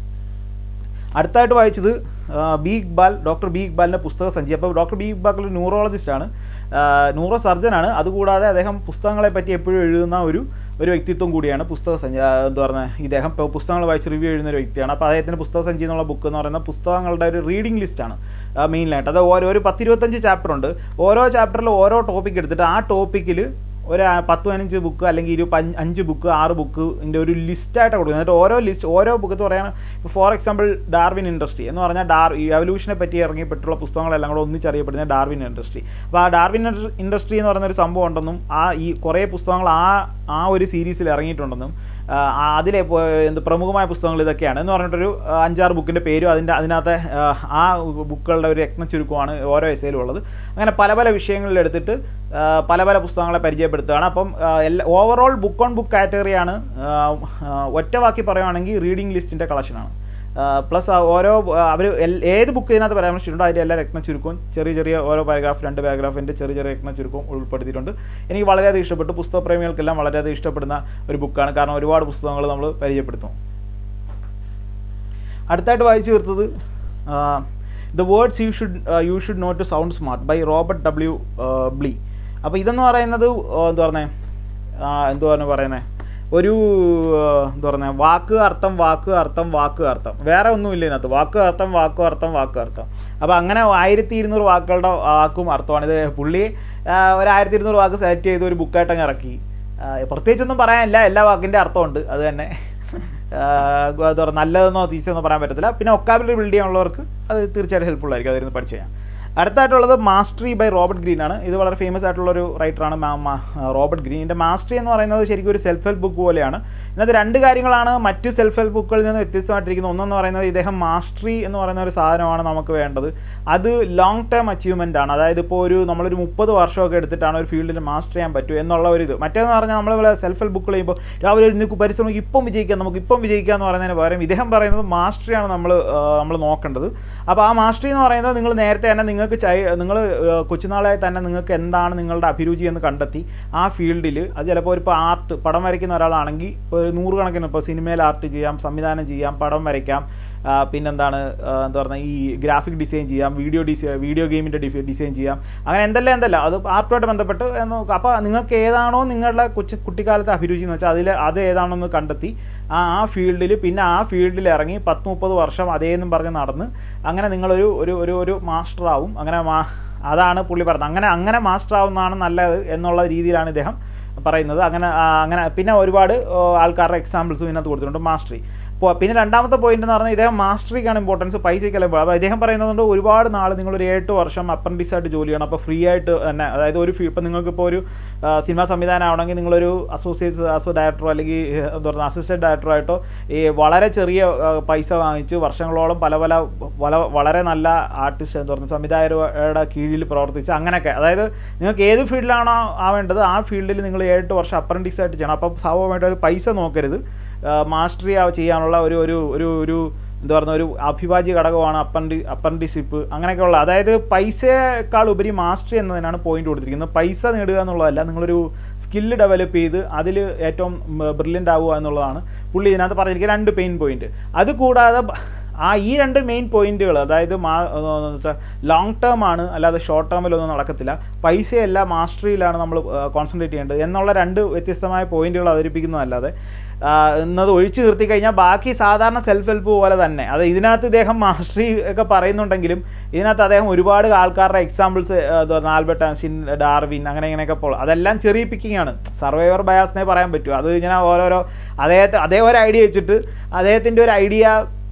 അടുത്തായിട്ട് വായിച്ചത് ബി ഇക്ബാൽ, ഡോക്ടർ ബി ഇക്ബാലിൻ്റെ പുസ്തക സഞ്ചി. അപ്പോൾ ഡോക്ടർ ബി ഇക്ബാൽ ഒരു ന്യൂറോളജിസ്റ്റാണ്, ന്യൂറോ സർജനാണ്. അതുകൂടാതെ അദ്ദേഹം പുസ്തകങ്ങളെ പറ്റി എപ്പോഴും എഴുതുന്ന ഒരു ഒരു വ്യക്തിത്വം കൂടിയാണ്. പുസ്തക സഞ്ചി എന്താ പറയുന്നത് ഇദ്ദേഹം പുസ്തകങ്ങൾ വായിച്ച് റിവ്യൂ എഴുതുന്ന ഒരു വ്യക്തിയാണ്. അപ്പോൾ അദ്ദേഹത്തിൻ്റെ പുസ്തക സഞ്ചി എന്നുള്ള ബുക്ക് എന്ന് പറയുന്ന പുസ്തകങ്ങളുടെ ഒരു റീഡിംഗ് ലിസ്റ്റാണ് മെയിനായിട്ട്. അത് ഓരോ ഒരു പത്തിരുപത്തഞ്ച് ചാപ്റ്റർ ഉണ്ട്. ഓരോ ചാപ്റ്ററിൽ ഓരോ ടോപ്പിക് എടുത്തിട്ട് ആ ടോപ്പിക്കിൽ ഒരു പത്ത് പതിനഞ്ച് ബുക്ക് അല്ലെങ്കിൽ ഇരു അഞ്ച് ബുക്ക് ആറ് ബുക്കിൻ്റെ ഒരു ലിസ്റ്റായിട്ട് കൊടുക്കുന്നത്. എന്നിട്ട് ഓരോ ലിസ്റ്റ് ഓരോ ബുക്ക് എന്ന് പറയുകയാണ്. ഇപ്പോൾ ഫോർ എക്സാമ്പിൾ ഡാർവിൻ ഇൻഡസ്ട്രി എന്ന് പറഞ്ഞാൽ ഡാർ ഈ എവല്യൂഷനെ പറ്റി ഇറങ്ങിപ്പെട്ടുള്ള പുസ്തകങ്ങളെല്ലാം കൂടെ ഒന്നിച്ചറിയപ്പെടുന്ന ഡാർവിൻ ഇൻഡസ്ട്രി. അപ്പോൾ ആ ഡാർവിൻ ഇൻഡസ്ട്രി എന്ന് പറയുന്നൊരു സംഭവം ഉണ്ടെന്നും ആ ഈ കുറേ പുസ്തകങ്ങൾ ആ ആ ഒരു സീരീസിൽ ഇറങ്ങിയിട്ടുണ്ടെന്നും അതിലെ എന്ത് പ്രമുഖമായ പുസ്തകങ്ങൾ ഇതൊക്കെയാണ് എന്ന് പറഞ്ഞിട്ടൊരു അഞ്ചാറ് ബുക്കിൻ്റെ പേരും അതിൻ്റെ അതിനകത്തെ ആ ബുക്കുകളുടെ ഒരു രത്ന ചുരുക്കമാണ് ഓരോ എസ്സേയിലും ഉള്ളത്. അങ്ങനെ പല പല വിഷയങ്ങളിൽ എടുത്തിട്ട് പല പല പുസ്തകങ്ങളെ പരിചയപ്പെടുത്തുകയാണ്. അപ്പം എല്ലാ ഓവറോൾ ബുക്ക് ഓൺ ബുക്ക് കാറ്റഗറിയാണ്. ഒറ്റ വാക്കി പറയുകയാണെങ്കിൽ റീഡിംഗ് ലിസ്റ്റിൻ്റെ കളക്ഷനാണ്. പ്ലസ് ഓരോ അവർ ഏത് ബുക്ക് ഇതിനകത്ത് പരാമർശിച്ചിട്ടുണ്ടോ അതിൻ്റെ എല്ലാ രത്ന ചുരുക്കവും ചെറിയ ചെറിയ ഓരോ പാരഗ്രാഫ് രണ്ട് പാരഗ്രാഫിൻ്റെ ചെറിയ ചെറിയ രത്ന ചുരുക്കവും ഉൾപ്പെടുത്തിയിട്ടുണ്ട്. എനിക്ക് വളരെയധികം ഇഷ്ടപ്പെട്ടു. പുസ്തകപ്രേമികൾക്കെല്ലാം വളരെയധികം ഇഷ്ടപ്പെടുന്ന ഒരു ബുക്കാണ്. കാരണം ഒരുപാട് പുസ്തകങ്ങൾ നമ്മൾ പരിചയപ്പെടുത്തും. അടുത്തായിട്ട് വായിച്ചു തീർത്തത് the words you should you should not to sound smart by Robert W Bly. അപ്പോൾ ഇതെന്ന് പറയുന്നത് എന്താ പറഞ്ഞത് എന്തുവാണ് പറയുന്നത് ഒരു എന്താ പറയുക വാക്ക് അർത്ഥം വാക്ക് അർത്ഥം വാക്ക് അർത്ഥം വേറെ ഒന്നുമില്ല ഇതിനകത്ത്. വാക്ക് അർത്ഥം വാക്ക് അർത്ഥം വാക്ക് അർത്ഥം. അപ്പോൾ അങ്ങനെ ആയിരത്തി ഇരുന്നൂറ് വാക്കുകളുടെ വാക്കും അർത്ഥമാണ്. ഇത് പുള്ളി ഒരു ആയിരത്തി ഇരുന്നൂറ് വാക്ക് സെലക്ട് ചെയ്ത് ഒരു ബുക്കായിട്ടങ്ങ് ഇറക്കി. പ്രത്യേകിച്ചൊന്നും പറയാനില്ല, എല്ലാ വാക്കിൻ്റെ അർത്ഥമുണ്ട്. അത് തന്നെ എന്താ പറയുക നല്ലതെന്നോ തീച്ചെന്നോ പറയാൻ പറ്റത്തില്ല. പിന്നെ ഒക്കാബുലറി ബിൽഡ് ചെയ്യാനുള്ളവർക്ക് അത് തീർച്ചയായിട്ടും ഹെൽപ്ഫുൾ ആയിരിക്കും അതിരുന്ന് പഠിച്ചു ചെയ്യാൻ. അടുത്തായിട്ടുള്ളത് മാസ്റ്ററി ബൈ റോബർട്ട് ഗ്രീൻ ആണ്. ഇത് വളരെ ഫേമസ് ആയിട്ടുള്ളൊരു റൈറ്ററാണ് റോബർട്ട് ഗ്രീൻ. ഇതിൻ്റെ മാസ്റ്ററി എന്ന് പറയുന്നത് ശരിക്കും ഒരു സെൽഫ് ഹെൽപ്പ് ബുക്ക് പോലെയാണ്. ഇതിനകത്ത് രണ്ട് കാര്യങ്ങളാണ് മറ്റ് സെൽഫ് ഹെൽപ്പ് ബുക്കുകളിൽ നിന്ന് വ്യത്യസ്തമായിട്ടിരിക്കുന്നത്. ഒന്നെന്ന് പറയുന്നത് ഇദ്ദേഹം മാസ്റ്ററി എന്ന് പറയുന്ന ഒരു സാധനമാണ് നമുക്ക് വേണ്ടത്. അത് ലോങ് ടേം അച്ചീവ്മെൻ്റ് ആണ്. അതായത് ഇപ്പോൾ ഒരു നമ്മളൊരു മുപ്പത് വർഷമൊക്കെ എടുത്തിട്ടാണ് ഒരു ഫീൽഡിൽ മാസ്റ്റർ ചെയ്യാൻ പറ്റും എന്നുള്ള ഒരു ഇത്. മറ്റേന്ന് പറഞ്ഞാൽ നമ്മൾ സെൽഫ് ഹെൽപ്പ് ബുക്കുകൾ ചെയ്യുമ്പോൾ രാവിലെ ഒരു നിൽക്കും പരിശ്രമിക്കും ഇപ്പം വിജയിക്കാം നമുക്ക് ഇപ്പം വിജയിക്കുക എന്ന് പറയുന്നതിന് പകരം ഇദ്ദേഹം പറയുന്നത് മാസ്റ്ററിയാണ് നമ്മൾ നമ്മൾ നോക്കേണ്ടത്. അപ്പോൾ ആ മാസ്റ്ററി എന്ന് പറയുന്നത് നിങ്ങൾ നേരത്തെ തന്നെ നിങ്ങൾക്ക് ചൈ നിങ്ങൾ കൊച്ചുനാളെ തന്നെ നിങ്ങൾക്ക് എന്താണ് നിങ്ങളുടെ അഭിരുചി എന്ന് കണ്ടെത്തി ആ ഫീൽഡിൽ അത് ചിലപ്പോൾ ഇപ്പോൾ ആർട്ട് പടം വരയ്ക്കുന്ന ഒരാളാണെങ്കിൽ ഒരു നൂറുകണക്കിന് ഇപ്പോൾ സിനിമയിൽ ആർട്ട് ചെയ്യാം, സംവിധാനം ചെയ്യാം, പടം വരയ്ക്കാം, പിന്നെന്താണ് എന്താ പറയുക ഈ ഗ്രാഫിക് ഡിസൈൻ ചെയ്യാം, വീഡിയോ ഡിസൈൻ വീഡിയോ ഗെയിമിൻ്റെ ഡിസൈൻ ചെയ്യാം, അങ്ങനെ എന്തെല്ലാം എന്തെല്ലാം അത് ആർട്ടുമായിട്ട് ബന്ധപ്പെട്ട് നോക്കുക. അപ്പോൾ നിങ്ങൾക്ക് ഏതാണോ നിങ്ങളുടെ കൊച്ചു കുട്ടിക്കാലത്തെ അഭിരുചി എന്ന് വെച്ചാൽ അതിൽ അത് ഏതാണോ എന്ന് കണ്ടെത്തി ആ ആ ഫീൽഡിൽ പിന്നെ ആ ഫീൽഡിൽ ഇറങ്ങി പത്ത് മുപ്പത് വർഷം അതേന്നും പറഞ്ഞ് നടന്ന് അങ്ങനെ നിങ്ങളൊരു ഒരു ഒരു ഒരു മാസ്റ്റർ ആവും. അങ്ങനെ മാ അതാണ് പുള്ളി പറഞ്ഞത്. അങ്ങനെ അങ്ങനെ മാസ്റ്റർ ആവുന്നതാണ് നല്ലത് എന്നുള്ള രീതിയിലാണ് ഇദ്ദേഹം പറയുന്നത്. അങ്ങനെ അങ്ങനെ പിന്നെ ഒരുപാട് ആൾക്കാരുടെ എക്സാമ്പിൾസും ഇതിനകത്ത് കൊടുത്തിട്ടുണ്ട്. മാസ്റ്ററി പിന്നെ രണ്ടാമത്തെ പോയിന്റ് എന്ന് പറഞ്ഞാൽ ഇദ്ദേഹം മാസ്റ്ററിക്കാണ് ഇമ്പോർട്ടൻസ്, പൈസയ്ക്കല്ല. അപ്പോൾ ഇദ്ദേഹം പറയുന്നതുകൊണ്ട് ഒരുപാട് നാൾ നിങ്ങളൊരു എട്ട് വർഷം അപ്രൻറ്റീസായിട്ട് ജോലി ചെയ്യണം. അപ്പോൾ ഫ്രീ ആയിട്ട് തന്നെ, അതായത് ഒരു ഫീ ഇപ്പോൾ നിങ്ങൾക്കിപ്പോൾ ഒരു സിനിമാ സംവിധാനം ആവണമെങ്കിൽ നിങ്ങളൊരു അസോസിയേറ്റ് അസോ ഡയറക്ടറോ അല്ലെങ്കിൽ എന്താ പറയുക അസിസ്റ്റൻറ്റ് ഡയറക്ടറായിട്ടോ ഈ വളരെ ചെറിയ പൈസ വാങ്ങിച്ച് വർഷങ്ങളോളം പല പല പല വളരെ നല്ല ആർട്ടിസ്റ്റ് എന്ന് പറഞ്ഞ സംവിധായകരുടെ കീഴിൽ പ്രവർത്തിച്ച് അങ്ങനെയൊക്കെ, അതായത് നിങ്ങൾക്ക് ഏത് ഫീൽഡിലാണോ ആവേണ്ടത് ആ ഫീൽഡിൽ നിങ്ങൾ ഏഴെട്ട് വർഷം അപ്രൻറ്റീസായിട്ട് ചെയ്യണം. അപ്പം സ്വാഭാവികമായിട്ട് അത് പൈസ നോക്കരുത്, മാസ്റ്ററി ചെയ്യാനുള്ള ഒരു ഒരു ഒരു ഒരു എന്താ പറയുക ഒരു അഭിവാജ്യ ഘടകമാണ് അപ്രൻറ്റി അപ്രൻറ്റിഷിപ്പ് അങ്ങനെയൊക്കെയുള്ള. അതായത് പൈസയേക്കാൾ ഉപരി മാസ്റ്ററി എന്നതിനാണ് പോയിന്റ് കൊടുത്തിരിക്കുന്നത്. പൈസ നേടുക എന്നുള്ളതല്ല, നിങ്ങളൊരു സ്കില്ല് ഡെവലപ്പ് ചെയ്ത് അതിൽ ഏറ്റവും ബ്രില്യൻ്റ് ആവുക എന്നുള്ളതാണ് പുള്ളി ഇതിനകത്ത് പറഞ്ഞിരിക്കുന്ന രണ്ട് മെയിൻ പോയിന്റ്. അതുകൂടാതെ ആ ഈ രണ്ട് മെയിൻ പോയിന്റുകൾ, അതായത് മാ ലോങ് ടേം ആണ്, അല്ലാതെ ഷോർട്ട് ടേമിലൊന്നും നടക്കത്തില്ല, പൈസയല്ല മാസ്റ്ററിയിലാണ് നമ്മൾ കോൺസെൻട്രേറ്റ് ചെയ്യേണ്ടത് എന്നുള്ള രണ്ട് വ്യത്യസ്തമായ പോയിന്റുകൾ അവതരിപ്പിക്കുന്നതല്ലാതെ എന്നത് ഒഴിച്ചു നിർത്തി കഴിഞ്ഞാൽ ബാക്കി സാധാരണ സെൽഫ് ഹെൽപ്പ് പോലെ തന്നെ. അത് ഇതിനകത്ത് ഇദ്ദേഹം മാസ്റ്ററി ഒക്കെ പറയുന്നുണ്ടെങ്കിലും ഇതിനകത്ത് അദ്ദേഹം ഒരുപാട് ആൾക്കാരുടെ എക്സാമ്പിൾസ്, ആൽബർട്ട് ഐൻസ്റ്റീൻ, ഡാർവിൻ അങ്ങനെ ഇങ്ങനെയൊക്കെ പ്പോൾ അതെല്ലാം ചെറിയ പിക്കിംഗ് ആണ്. സർവൈവർ ബയാസ്നേ പറയാൻ പറ്റും. അത് ഇങ്ങനെ ഓരോരോ അദ്ദേഹത്തെ അതേ ഒരു ഐഡിയ വെച്ചിട്ട് അദ്ദേഹത്തിൻ്റെ ഒരു ഐഡിയ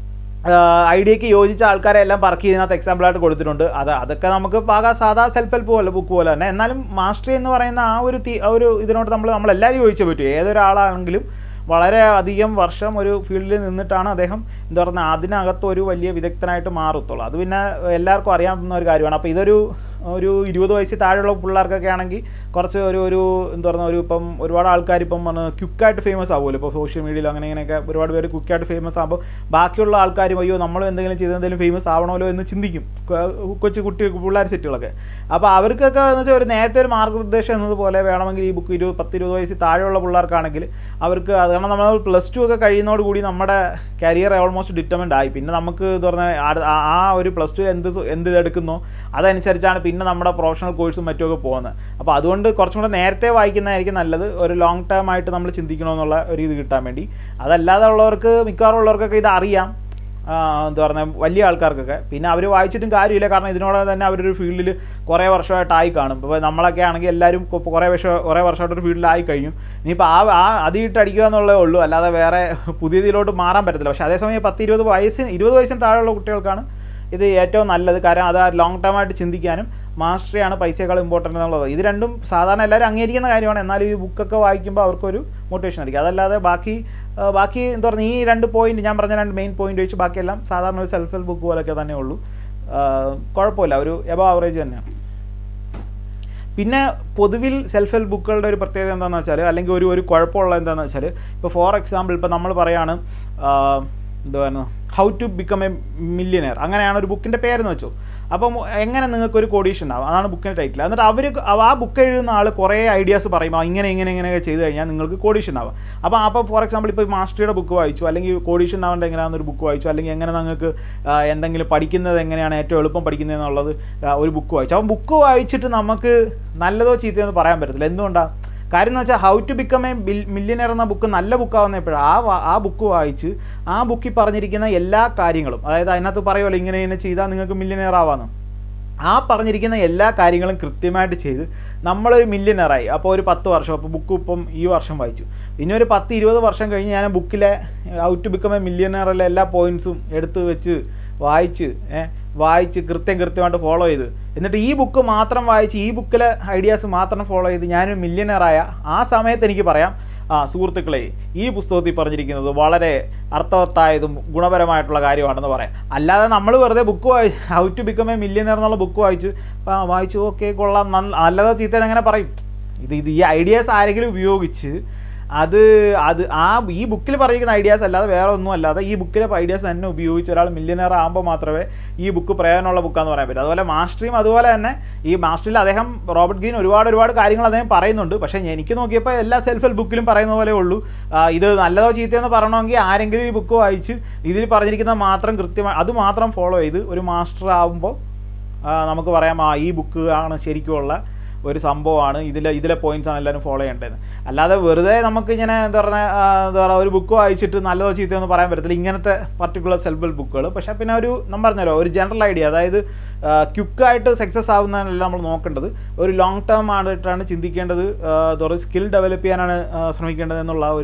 ഐഡിയക്ക് യോജിച്ച ആൾക്കാരെ എല്ലാം പറക്കി ഇതിനകത്ത് എക്സാമ്പിളായിട്ട് കൊടുത്തിട്ടുണ്ട്. അത് അതൊക്കെ നമുക്ക് പാകാ സാധാ സെൽഫ് ഹെൽപ്പ് പോലെ ബുക്ക് പോലെ തന്നെ. എന്നാലും മാസ്റ്ററി എന്ന് പറയുന്ന ആ ഒരു തീ ഒരു ഇതിനോട് നമ്മൾ നമ്മളെല്ലാവരും യോജിച്ചേ പറ്റും. ഏതൊരാളാണെങ്കിലും വളരെ അധികം വർഷം ഒരു ഫീൽഡിൽ നിന്നിട്ടാണ് അദ്ദേഹം എന്താ പറയുക അതിനകത്ത് ഒരു വലിയ വിദഗ്ധനായിട്ട് മാറത്തുള്ളൂ. അത് പിന്നെ എല്ലാവർക്കും അറിയാവുന്ന ഒരു കാര്യമാണ്. അപ്പോൾ ഇതൊരു ഒരു ഇരുപത് വയസ്സിൽ താഴെയുള്ള പിള്ളേർക്കൊക്കെ ആണെങ്കിൽ കുറച്ച് ഒരു ഒരു എന്താ പറയുക ഒരു ഇപ്പം ഒരുപാട് ആൾക്കാർ ഇപ്പം ക്വിക്കായിട്ട് ഫേമസ് ആവുമല്ലോ. ഇപ്പോൾ സോഷ്യൽ മീഡിയയിൽ അങ്ങനെ ഇങ്ങനെയൊക്കെ ഒരുപാട് പേര് ക്വിക്കായിട്ട് ഫേമസ് ആകുമ്പോൾ ബാക്കിയുള്ള ആൾക്കാരും അയ്യോ നമ്മൾ എന്തെങ്കിലും ചെയ്ത് എന്തെങ്കിലും ഫേമസ് ആവണമല്ലോ എന്ന് ചിന്തിക്കും, കൊച്ചു കുട്ടി പിള്ളേർ സെറ്റുകളൊക്കെ. അപ്പോൾ അവർക്കൊക്കെ എന്ന് വെച്ചാൽ ഒരു നേരത്തെ ഒരു മാർഗ്ഗനിർദ്ദേശം എന്നതുപോലെ വേണമെങ്കിൽ ഈ ബുക്ക് ഇരുപത് പത്ത് ഇരുപത് വയസ്സിൽ താഴെയുള്ള പിള്ളേർക്കാണെങ്കിൽ അവർക്ക് അത് കാരണം നമ്മൾ പ്ലസ് ടു ഒക്കെ കഴിയുന്നതോടുകൂടി നമ്മുടെ കരിയർ ഓൾമോസ്റ്റ് ഡിറ്റർമിൻഡ് ആയി. പിന്നെ നമുക്ക് എന്ന് പറഞ്ഞാൽ ആ ഒരു പ്ലസ് ടു എന്ത് എന്ത് എടുക്കുന്നോ അതനുസരിച്ചാണ് പിന്നെ നമ്മുടെ പ്രൊഫഷണൽ കോഴ്സും മറ്റുമൊക്കെ പോകുന്നത്. അപ്പോൾ അതുകൊണ്ട് കുറച്ചും കൂടെ നേരത്തെ വായിക്കുന്നതായിരിക്കും നല്ലത്, ഒരു ലോങ് ടേം ആയിട്ട് നമ്മൾ ചിന്തിക്കണമെന്നുള്ള ഒരു ഇത് കിട്ടാൻ വേണ്ടി. അതല്ലാതെ ഉള്ളവർക്ക് മിക്കവാറും ഉള്ളവർക്കൊക്കെ ഇത് അറിയാം, എന്താ പറയുക വലിയ ആൾക്കാർക്കൊക്കെ. പിന്നെ അവർ വായിച്ചിട്ടും കാര്യമില്ല, കാരണം ഇതിനോട് തന്നെ അവരൊരു ഫീൽഡിൽ കുറേ വർഷമായിട്ടായി കാണും. ഇപ്പോൾ നമ്മളൊക്കെ ആണെങ്കിൽ എല്ലാവരും കുറേ വർഷം കുറേ വർഷമായിട്ടൊരു ഫീൽഡിലായി കഴിഞ്ഞു. ഇനിയിപ്പോൾ ആ ആ അതിട്ട് അടിക്കുക എന്നുള്ളതേ ഉള്ളൂ, അല്ലാതെ വേറെ പുതിയതിലോട്ട് മാറാൻ പറ്റത്തില്ല. പക്ഷേ അതേസമയം പത്ത് ഇരുപത് വയസ്സിന് ഇരുപത് വയസ്സിന് താഴെയുള്ള കുട്ടികൾക്കാണ് ഇത് ഏറ്റവും നല്ലത്. കാരണം അത് ലോങ് ടേം ആയിട്ട് ചിന്തിക്കാനും മാസ്റ്ററിയാണ് പൈസയേക്കാൾ ഇമ്പോർട്ടൻ്റ് എന്നുള്ളത്. ഇത് രണ്ടും സാധാരണ എല്ലാവരും അംഗീകരിക്കുന്ന കാര്യമാണ്. എന്നാലും ഈ ബുക്കൊക്കെ വായിക്കുമ്പോൾ അവർക്കൊരു മോട്ടിവേഷൻ ആയിരിക്കും. അതല്ലാതെ ബാക്കി ബാക്കി എന്താ പറയുക ഈ രണ്ട് പോയിന്റ് ഞാൻ പറഞ്ഞ രണ്ട് മെയിൻ പോയിന്റ് വെച്ച് ബാക്കിയെല്ലാം സാധാരണ ഒരു സെൽഫ് ഹെൽപ്പ് ബുക്ക് പോലൊക്കെ തന്നെ ഉള്ളൂ. കുഴപ്പമില്ല, ഒരു എബോ ആവറേജ് തന്നെയാണ്. പിന്നെ പൊതുവിൽ സെൽഫ് ഹെൽപ്പ് ബുക്കുകളുടെ ഒരു പ്രത്യേകത എന്താണെന്ന് വെച്ചാൽ, അല്ലെങ്കിൽ ഒരു ഒരു കുഴപ്പമുള്ള എന്താണെന്ന് വെച്ചാൽ, ഇപ്പോൾ ഫോർ എക്സാമ്പിൾ ഇപ്പോൾ നമ്മൾ പറയുകയാണ് എന്തുവായിരുന്നു how to become a millionaire, അങ്ങനെയാണ് ഒരു ബുക്കിൻ്റെ പേരെന്ന് വെച്ചോ. അപ്പം എങ്ങനെ നിങ്ങൾക്കൊരു കോഡീഷൻ ആവും, അതാണ് ബുക്കിൻ്റെ ടൈറ്റിൽ. എന്നിട്ട് അവർ ആ ബുക്ക് എഴുതുന്ന ആൾ കുറേ ഐഡിയാസ് പറയുമ്പോൾ ഇങ്ങനെ ഇങ്ങനെ ഇങ്ങനെയൊക്കെ ചെയ്ത് കഴിഞ്ഞാൽ നിങ്ങൾക്ക് കോഡീഷൻ ആവാം. അപ്പോൾ അപ്പോൾ ഫോർ എക്സാമ്പിൾ ഇപ്പോൾ മാസ്റ്ററിയുടെ ബുക്ക് വായിച്ചു, അല്ലെങ്കിൽ കോഡീഷൻ ആവേണ്ട എങ്ങനെയാണെന്നൊരു ബുക്ക് വായിച്ചു, അല്ലെങ്കിൽ എങ്ങനെ നിങ്ങൾക്ക് എന്തെങ്കിലും പഠിക്കുന്നത് എങ്ങനെയാണ് ഏറ്റവും എളുപ്പം പഠിക്കുന്നതെന്നുള്ളത് ഒരു ബുക്ക് വായിച്ചു. അപ്പം ബുക്ക് വായിച്ചിട്ട് നമുക്ക് നല്ലതോ ചീത്തയോ എന്ന് പറയാൻ പറ്റത്തില്ല. എന്തുകൊണ്ടാണ്? കാര്യം എന്ന് വെച്ചാൽ how to become a millionaire എന്ന ബുക്ക് നല്ല ബുക്കാവുന്ന എപ്പോഴാണ് ആ ആ ബുക്ക് വായിച്ച് ആ ബുക്കിൽ പറഞ്ഞിരിക്കുന്ന എല്ലാ കാര്യങ്ങളും, അതായത് അതിനകത്ത് പറയുമല്ലോ ഇങ്ങനെ ഇങ്ങനെ ചെയ്താൽ നിങ്ങൾക്ക് മില്യനെയർ ആവാമെന്ന്, ആ പറഞ്ഞിരിക്കുന്ന എല്ലാ കാര്യങ്ങളും കൃത്യമായിട്ട് ചെയ്ത് നമ്മളൊരു മില്യനെയറായി. അപ്പോൾ ഒരു പത്ത് വർഷം, അപ്പോൾ ബുക്ക് ഇപ്പം ഈ വർഷം വായിച്ചു, ഇനി ഒരു പത്ത് ഇരുപത് വർഷം കഴിഞ്ഞ് ഞാൻ ബുക്കിലെ ഹൗ ടു ബിക്കം എ മില്യനെയറിലെ എല്ലാ പോയിൻറ്റ്സും എടുത്ത് വെച്ച് വായിച്ച് വായിച്ച് കൃത്യം കൃത്യമായിട്ട് ഫോളോ ചെയ്ത് എന്നിട്ട് ഈ ബുക്ക് മാത്രം വായിച്ച് ഈ ബുക്കിലെ ഐഡിയാസ് മാത്രം ഫോളോ ചെയ്ത് ഞാനൊരു മില്യനെയറായ ആ സമയത്ത് എനിക്ക് പറയാം, ആ സുഹൃത്തുക്കളെ ഈ പുസ്തകത്തിൽ പറഞ്ഞിരിക്കുന്നത് വളരെ അർത്ഥവത്തായതും ഗുണപരമായിട്ടുള്ള കാര്യമാണെന്ന് പറയാം. അല്ലാതെ നമ്മൾ വെറുതെ ബുക്ക് വായിച്ച് how to become a millionaire എന്നുള്ള ബുക്ക് വായിച്ച് ആ വായിച്ചു ഓക്കെ കൊള്ളാം നല്ലതോ ചീത്തയോ എങ്ങനെ പറയും. ഇത് ഇത് ഈ ഐഡിയാസ് ആരെങ്കിലും ഉപയോഗിച്ച് അത് അത് ആ ഈ ബുക്കിൽ പറഞ്ഞിരിക്കുന്ന ഐഡിയാസ് അല്ലാതെ വേറെ ഒന്നും അല്ലാതെ ഈ ബുക്കിലെ ഐഡിയാസ് തന്നെ ഉപയോഗിച്ച് ഒരാൾ മില്യനെയർ ആകുമ്പോൾ മാത്രമേ ഈ ബുക്ക് പ്രയോജനമുള്ള ബുക്കാന്ന് പറയാൻ പറ്റും. അതുപോലെ മാസ്റ്ററിയും അതുപോലെ തന്നെ ഈ മാസ്റ്ററിൽ അദ്ദേഹം റോബർട്ട് ഗ്രീൻ ഒരുപാട് ഒരുപാട് കാര്യങ്ങൾ അദ്ദേഹം പറയുന്നുണ്ട്. പക്ഷേ എനിക്ക് നോക്കിയപ്പോൾ എല്ലാ സെൽഫ് ഹെൽപ്പ് ബുക്കിലും പറയുന്ന പോലെ ഉള്ളൂ. ഇത് നല്ലതോ ചീത്തയെന്ന് പറയണമെങ്കിൽ ആരെങ്കിലും ഈ ബുക്ക് വായിച്ച് ഇതിൽ പറഞ്ഞിരിക്കുന്ന മാത്രം കൃത്യമായി അത് മാത്രം ഫോളോ ചെയ്ത് ഒരു മാസ്റ്റർ ആകുമ്പോൾ നമുക്ക് പറയാം ആ ഈ ബുക്ക് ആണ് ശരിക്കുമുള്ള ഒരു സംഭവമാണ്, ഇതിലെ ഇതിലെ പോയിൻറ്റ്സാണ് എല്ലാവരും ഫോളോ ചെയ്യേണ്ടത്. അല്ലാതെ വെറുതെ നമുക്ക് ഇങ്ങനെ എന്താ പറയുക എന്താ പറയുക ഒരു ബുക്ക് വായിച്ചിട്ട് നല്ലതോ ചീത്തയോ എന്ന് പറയാൻ പറ്റത്തില്ല ഇങ്ങനത്തെ പർട്ടിക്കുലർ സെൽഫ് ഹെൽപ്പ് ബുക്കുകൾ. പക്ഷേ പിന്നെ ഒരു നമ്മൾ പറഞ്ഞല്ലോ ഒരു ജനറൽ ഐഡിയ, അതായത് ക്വിക്കായിട്ട് സക്സസ് ആവുന്നതല്ല നമ്മൾ നോക്കേണ്ടത്, ഒരു ലോങ് ടേം ആയിട്ടാണ് ചിന്തിക്കേണ്ടത്, എന്താ പറയുക സ്കിൽ ഡെവലപ്പ് ചെയ്യാനാണ് ശ്രമിക്കേണ്ടത് എന്നുള്ള ഒരു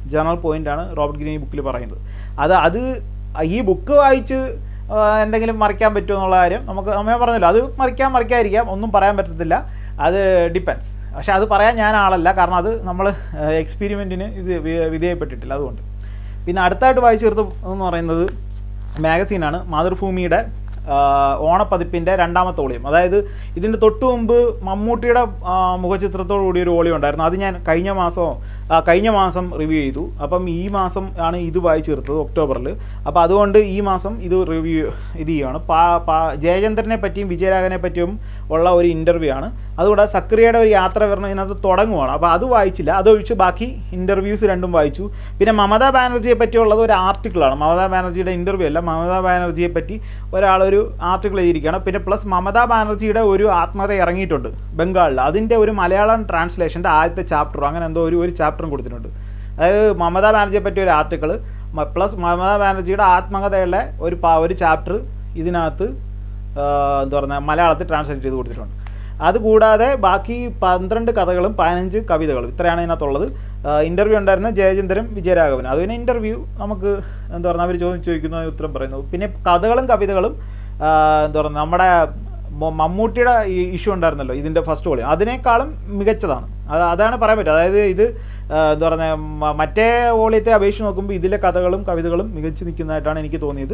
ജനറൽ പോയിൻ്റാണ് റോബർട്ട് ഗ്രീൻ ഈ ബുക്കിൽ പറയുന്നത്. അത് അത് ഈ ബുക്ക് വായിച്ച് എന്തെങ്കിലും മറിക്കാൻ പറ്റുമോ എന്നുള്ള കാര്യം നമുക്ക് നമ്മൾ പറഞ്ഞല്ലോ, അത് മറിക്കാൻ മറിക്കാതിരിക്കാം, ഒന്നും പറയാൻ പറ്റത്തില്ല, അത് ഡിപ്പെൻസ്. പക്ഷെ അത് പറയാൻ ഞാൻ ആളല്ല, കാരണം അത് നമ്മൾ എക്സ്പെരിമെൻറ്റിന് ഇത് വിധേയപ്പെട്ടിട്ടില്ല, അതുകൊണ്ട്. പിന്നെ അടുത്തായിട്ട് വായിച്ചു തീർത്ത് എന്ന് പറയുന്നത് മാഗസീനാണ്, മാതൃഭൂമിയുടെ ഓണപ്പതിപ്പിൻ്റെ രണ്ടാമത്തെ വോളിയം. അതായത് ഇതിൻ്റെ തൊട്ട് മുമ്പ് മമ്മൂട്ടിയുടെ മുഖചിത്രത്തോടു കൂടി ഒരു വോളിയം ഉണ്ടായിരുന്നു, അത് ഞാൻ കഴിഞ്ഞ മാസം കഴിഞ്ഞ മാസം റിവ്യൂ ചെയ്തു. അപ്പം ഈ മാസം ആണ് ഇത് വായിച്ചു തീർത്തത്, ഒക്ടോബറിൽ. അപ്പോൾ അതുകൊണ്ട് ഈ മാസം ഇത് റിവ്യൂ ഇത് ചെയ്യുകയാണ്. പാ പാ ജയചന്ദ്രനെ പറ്റിയും വിജയരാഘവനെ പറ്റിയും ഉള്ള ഒരു ഇൻ്റർവ്യൂ ആണ്. അതുകൂടാതെ സക്രിയയുടെ ഒരു യാത്ര വരണം ഇതിനകത്ത് തുടങ്ങുവാണ്. അപ്പോൾ അത് വായിച്ചില്ല, അതൊഴിച്ച് ബാക്കി ഇൻ്റർവ്യൂസ് രണ്ടും വായിച്ചു. പിന്നെ മമതാ ബാനർജിയെ പറ്റിയുള്ളത് ഒരു ആർട്ടിക്കിളാണ്, മമതാ ബാനർജിയുടെ ഇൻ്റർവ്യൂ അല്ല, മമതാ ബാനർജിയെ പറ്റി ഒരാളൊരു ആർട്ടിക്കിൾ എഴുതിയിരിക്കുകയാണ്. പിന്നെ പ്ലസ് മമതാ ബാനർജിയുടെ ഒരു ആത്മകഥ ഇറങ്ങിയിട്ടുണ്ട് ബംഗാളിൽ, അതിൻ്റെ ഒരു മലയാളം ട്രാൻസ്ലേഷൻ്റെ ആദ്യത്തെ ചാപ്റ്റർ അങ്ങനെ എന്തോ ഒരു ഒരു ചാപ്റ്ററും കൊടുത്തിട്ടുണ്ട്. അതായത് മമതാ ബാനർജിയെ പറ്റിയ ഒരു ആർട്ടിക്കിൾ പ്ലസ് മമതാ ബാനർജിയുടെ ആത്മകഥയുള്ള ഒരു ഒരു ചാപ്റ്റർ ഇതിനകത്ത് എന്താ പറയുക മലയാളത്തിൽ ട്രാൻസ്ലേറ്റ് ചെയ്ത് കൊടുത്തിട്ടുണ്ട്. അതുകൂടാതെ ബാക്കി പന്ത്രണ്ട് കഥകളും പതിനഞ്ച് കവിതകളും ഇത്രയാണ് ഇതിനകത്തുള്ളത്. ഇൻ്റർവ്യൂ ഉണ്ടായിരുന്ന ജയചന്ദ്രൻ വിജയരാഘവൻ, അത് പിന്നെ ഇൻ്റർവ്യൂ നമുക്ക് എന്താ പറയുക അവർ ചോദിച്ച് ചോദിക്കുന്ന ഉത്തരം പറയുന്നു. പിന്നെ കഥകളും കവിതകളും എന്താ പറയുക നമ്മുടെ മമ്മൂട്ടിയുടെ ഇഷ്യൂ ഉണ്ടായിരുന്നല്ലോ ഇതിൻ്റെ ഫസ്റ്റ് വോളിയം, അതിനേക്കാളും മികച്ചതാണ്. അത് അതാണ് പറയാൻ പറ്റുക. അതായത് ഇത് എന്താ പറയുക മറ്റേ വോളിയത്തെ അപേക്ഷിച്ച് നോക്കുമ്പോൾ ഇതിലെ കഥകളും കവിതകളും മികച്ച് നിൽക്കുന്നതായിട്ടാണ് എനിക്ക് തോന്നിയത്.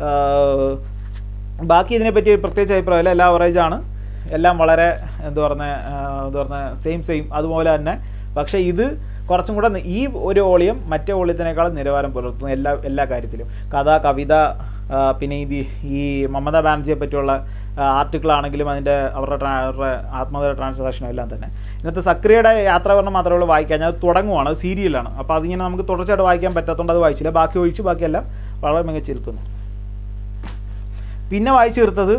ബാക്കി ഇതിനെപ്പറ്റി പ്രത്യേകിച്ച് അഭിപ്രായമില്ല, എല്ലാം അവറേജാണ്, എല്ലാം വളരെ എന്താ പറയുക എന്താ പറയുക സെയിം സെയിം അതുപോലെ തന്നെ. പക്ഷേ ഇത് കുറച്ചും കൂടെ ഈ ഒരു വോളിയം മറ്റേ വോളിയത്തിനേക്കാളും നിലവാരം പുലർത്തുന്നു എല്ലാ എല്ലാ കാര്യത്തിലും. കഥ, കവിത, പിന്നെ ഇത് ഈ മമതാ ബാനർജിയെ പറ്റിയുള്ള ആർട്ടിക്കിളാണെങ്കിലും അതിൻ്റെ അവരുടെ അവരുടെ ആത്മകഥ ട്രാൻസ്ലേഷനും എല്ലാം തന്നെ. ഇന്നത്തെ സക്രിയയുടെ യാത്രാവർണ്ണം മാത്രമേ ഉള്ളൂ വായിക്കാൻ, അത് തുടങ്ങുവാണ്, സീരിയലാണ്. അപ്പോൾ അതിങ്ങനെ നമുക്ക് തുടർച്ചയായിട്ട് വായിക്കാൻ പറ്റാത്തതുകൊണ്ട് അത് വായിച്ചില്ല, ബാക്കി ഒഴിച്ച് ബാക്കിയെല്ലാം വളരെ മികച്ച് നിൽക്കുന്നു. പിന്നെ വായിച്ചു തീർത്തത്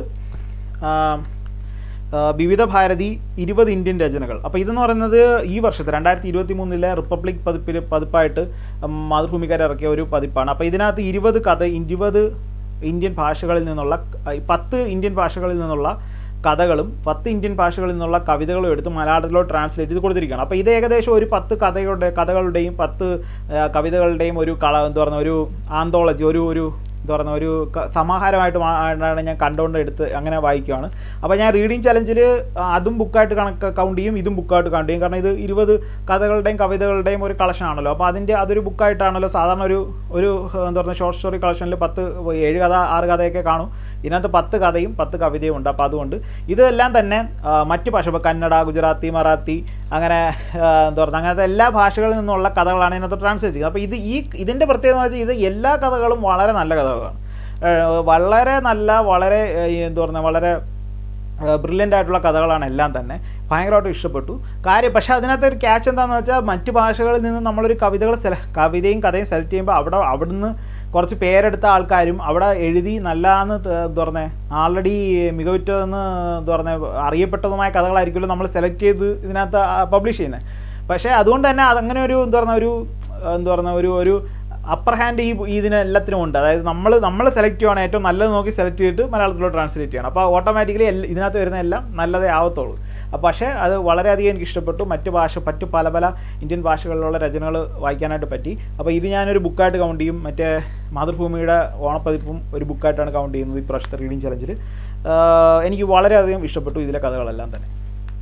വിവിധ ഭാരതി ഇരുപത് ഇന്ത്യൻ രചനകൾ. അപ്പോൾ ഇതെന്ന് പറയുന്നത് ഈ വർഷത്തെ രണ്ടായിരത്തി ഇരുപത്തി മൂന്നിലെ റിപ്പബ്ലിക് പതിപ്പിൽ പതിപ്പായിട്ട് മാതൃഭൂമിക്കാർ ഇറക്കിയ ഒരു പതിപ്പാണ്. അപ്പോൾ ഇതിനകത്ത് ഇരുപത് കഥ ഇരുപത് ഇന്ത്യൻ ഭാഷകളിൽ നിന്നുള്ള പത്ത് ഇന്ത്യൻ ഭാഷകളിൽ നിന്നുള്ള കഥകളും പത്ത് ഇന്ത്യൻ ഭാഷകളിൽ നിന്നുള്ള കവിതകളും എടുത്ത് മലയാളത്തിലോ ട്രാൻസ്ലേറ്റ് ചെയ്ത് കൊടുത്തിരിക്കുകയാണ്. അപ്പോൾ ഇത് ഏകദേശം ഒരു പത്ത് കഥകളുടെ കഥകളുടെയും പത്ത് കവിതകളുടെയും ഒരു കള എന്താ പറയുക ഒരു ആന്തോളജി ഒരു ഒരു എന്താ പറയുക ഒരു സമാഹാരമായിട്ട് ആണ് ഞാൻ കണ്ടുകൊണ്ട് എടുത്ത് അങ്ങനെ വായിക്കുകയാണ്. അപ്പോൾ ഞാൻ റീഡിങ് ചലഞ്ചിൽ അതും ബുക്കായിട്ട് കണക്ക് കൗണ്ട് ചെയ്യും, ഇതും ബുക്കായിട്ട് കൗണ്ട് ചെയ്യും. കാരണം ഇത് ഇരുപത് കഥകളുടെയും കവിതകളുടെയും ഒരു കളക്ഷൻ ആണല്ലോ. അപ്പോൾ അതിൻ്റെ അതൊരു ബുക്കായിട്ടാണല്ലോ സാധാരണ ഒരു ഒരു എന്താ പറയുക ഷോർട്ട് സ്റ്റോറി കളക്ഷനിൽ പത്ത് ഏഴ് കഥ ആറ് കഥയൊക്കെ കാണും. ഇതിനകത്ത് പത്ത് കഥയും പത്ത് കവിതയും ഉണ്ട്. അപ്പോൾ അതുകൊണ്ട് ഇതെല്ലാം തന്നെ മറ്റ് ഭാഷ ഇപ്പോൾ കന്നഡ, ഗുജറാത്തി, മറാത്തി അങ്ങനെ എന്താ പറയുക അങ്ങനത്തെ എല്ലാ ഭാഷകളിൽ നിന്നുള്ള കഥകളാണ് ഇതിനകത്ത് ട്രാൻസ്ലേറ്റ് ചെയ്യുന്നത്. അപ്പോൾ ഇത് ഈ ഇതിൻ്റെ പ്രത്യേകത എന്ന് വെച്ചാൽ ഇത് എല്ലാ കഥകളും വളരെ നല്ല കഥകളാണ്, വളരെ നല്ല വളരെ എന്താ പറയുക വളരെ ബ്രില്യൻ്റ് ആയിട്ടുള്ള കഥകളാണ് എല്ലാം തന്നെ. ഭയങ്കരമായിട്ട് ഇഷ്ടപ്പെട്ടു കാര്യം. പക്ഷേ അതിനകത്ത് ഒരു ക്യാച്ച് എന്താണെന്ന് വെച്ചാൽ മറ്റ് ഭാഷകളിൽ നിന്ന് നമ്മളൊരു കവിതകൾ സെല കവിതയും കഥയും സെലക്ട് ചെയ്യുമ്പോൾ അവിടെ അവിടുന്ന് കുറച്ച് പേരെടുത്ത ആൾക്കാരും അവിടെ എഴുതി നല്ലതെന്ന് എന്താ പറയുന്നത് ആൾറെഡി മികവുറ്റതെന്ന് എന്താ പറയുന്നത് അറിയപ്പെട്ടതുമായ കഥകളായിരിക്കുമല്ലോ നമ്മൾ സെലക്ട് ചെയ്ത് ഇതിനകത്ത് പബ്ലിഷ് ചെയ്യുന്നത്. പക്ഷേ അതുകൊണ്ട് തന്നെ അതങ്ങനെ ഒരു എന്താ പറയുക ഒരു എന്താ പറയുക ഒരു ഒരു അപ്പർ ഹാൻഡ് ഈ ഇതിനെല്ലാത്തിനും ഉണ്ട്. അതായത് നമ്മൾ നമ്മൾ സെലക്ട് ചെയ്യുകയാണ് ഏറ്റവും നല്ലത് നോക്കി സെലക്ട് ചെയ്തിട്ട് മലയാളത്തിലോട്ട് ട്രാൻസ്ലേറ്റ് ചെയ്യണം. അപ്പോൾ ഓട്ടോമാറ്റിക്കലി ഇതിനകത്ത് വരുന്ന എല്ലാം നല്ലതേ ആവത്തുള്ളൂ. അപ്പോൾ പക്ഷേ അത് വളരെയധികം എനിക്ക് ഇഷ്ടപ്പെട്ടു. മറ്റ് ഭാഷ മറ്റ് പല പല ഇന്ത്യൻ ഭാഷകളിലുള്ള രചനകൾ വായിക്കാനായിട്ട് പറ്റി. അപ്പോൾ ഇത് ഞാനൊരു ബുക്കായിട്ട് കൗണ്ട് ചെയ്യും. മറ്റേ മാതൃഭൂമിയുടെ ഓണപ്പതിപ്പും ഒരു ബുക്കായിട്ടാണ് കൗണ്ട് ചെയ്യുന്നത് ഈ പ്രാവശ്യത്തെ റീഡിങ് ചലഞ്ചിൽ. എനിക്ക് വളരെയധികം ഇഷ്ടപ്പെട്ടു ഇതിലെ കഥകളെല്ലാം തന്നെ.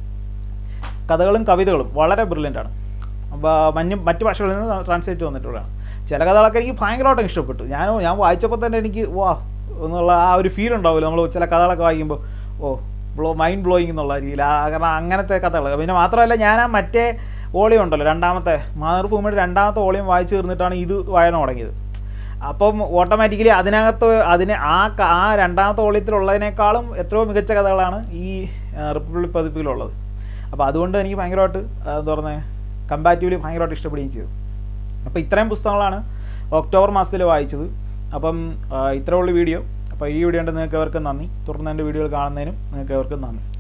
കഥകളും കവിതകളും വളരെ ബ്രില്യൻ്റാണ്. അപ്പോൾ മഞ്ഞ് മറ്റ് ഭാഷകളിൽ നിന്ന് ട്രാൻസ്ലേറ്റ് വന്നിട്ടുള്ളതാണ്. ചില കഥകളൊക്കെ എനിക്ക് ഭയങ്കരമായിട്ടും ഇഷ്ടപ്പെട്ടു. ഞാൻ ഞാൻ വായിച്ചപ്പോൾ തന്നെ എനിക്ക് വാ എന്നുള്ള ആ ഒരു ഫീൽ ഉണ്ടാവില്ല നമ്മൾ ചില കഥകളൊക്കെ വായിക്കുമ്പോൾ ഓ ബ്ലോ മൈൻഡ് ബ്ലോയിങ് എന്നുള്ള രീതിയിൽ. കാരണം അങ്ങനത്തെ കഥകൾ. പിന്നെ മാത്രമല്ല ഞാൻ ആ മറ്റേ വോളിയം ഉണ്ടല്ലോ രണ്ടാമത്തെ മാതൃഭൂമിയുടെ രണ്ടാമത്തെ വോളിയം വായിച്ചു തീർന്നിട്ടാണ് ഇത് വായന തുടങ്ങിയത്. അപ്പം ഓട്ടോമാറ്റിക്കലി അതിനകത്ത് അതിന് ആ ആ രണ്ടാമത്തെ വോളിയത്തിലുള്ളതിനേക്കാളും എത്രയോ മികച്ച കഥകളാണ് ഈ റിപ്പബ്ലിക് പതിപ്പിലുള്ളത്. അപ്പോൾ അതുകൊണ്ട് എനിക്ക് ഭയങ്കരമായിട്ട് എന്താ പറയുന്നത് കമ്പാരിറ്റീവ്ലി ഭയങ്കരമായിട്ട് ഇഷ്ടപ്പെടുകയും ചെയ്തു. അപ്പോൾ ഇത്രയും പുസ്തകങ്ങളാണ് ഒക്ടോബർ മാസത്തിൽ വായിച്ചത്. അപ്പം ഇത്രയുള്ള വീഡിയോ. അപ്പോൾ ഈ വീഡിയോ ഉണ്ട് നിങ്ങൾക്ക് എവർക്കും നന്ദി. തുടർന്ന് എൻ്റെ വീഡിയോകൾ കാണുന്നതിനും നിങ്ങൾക്ക് എവർക്കും നന്ദി.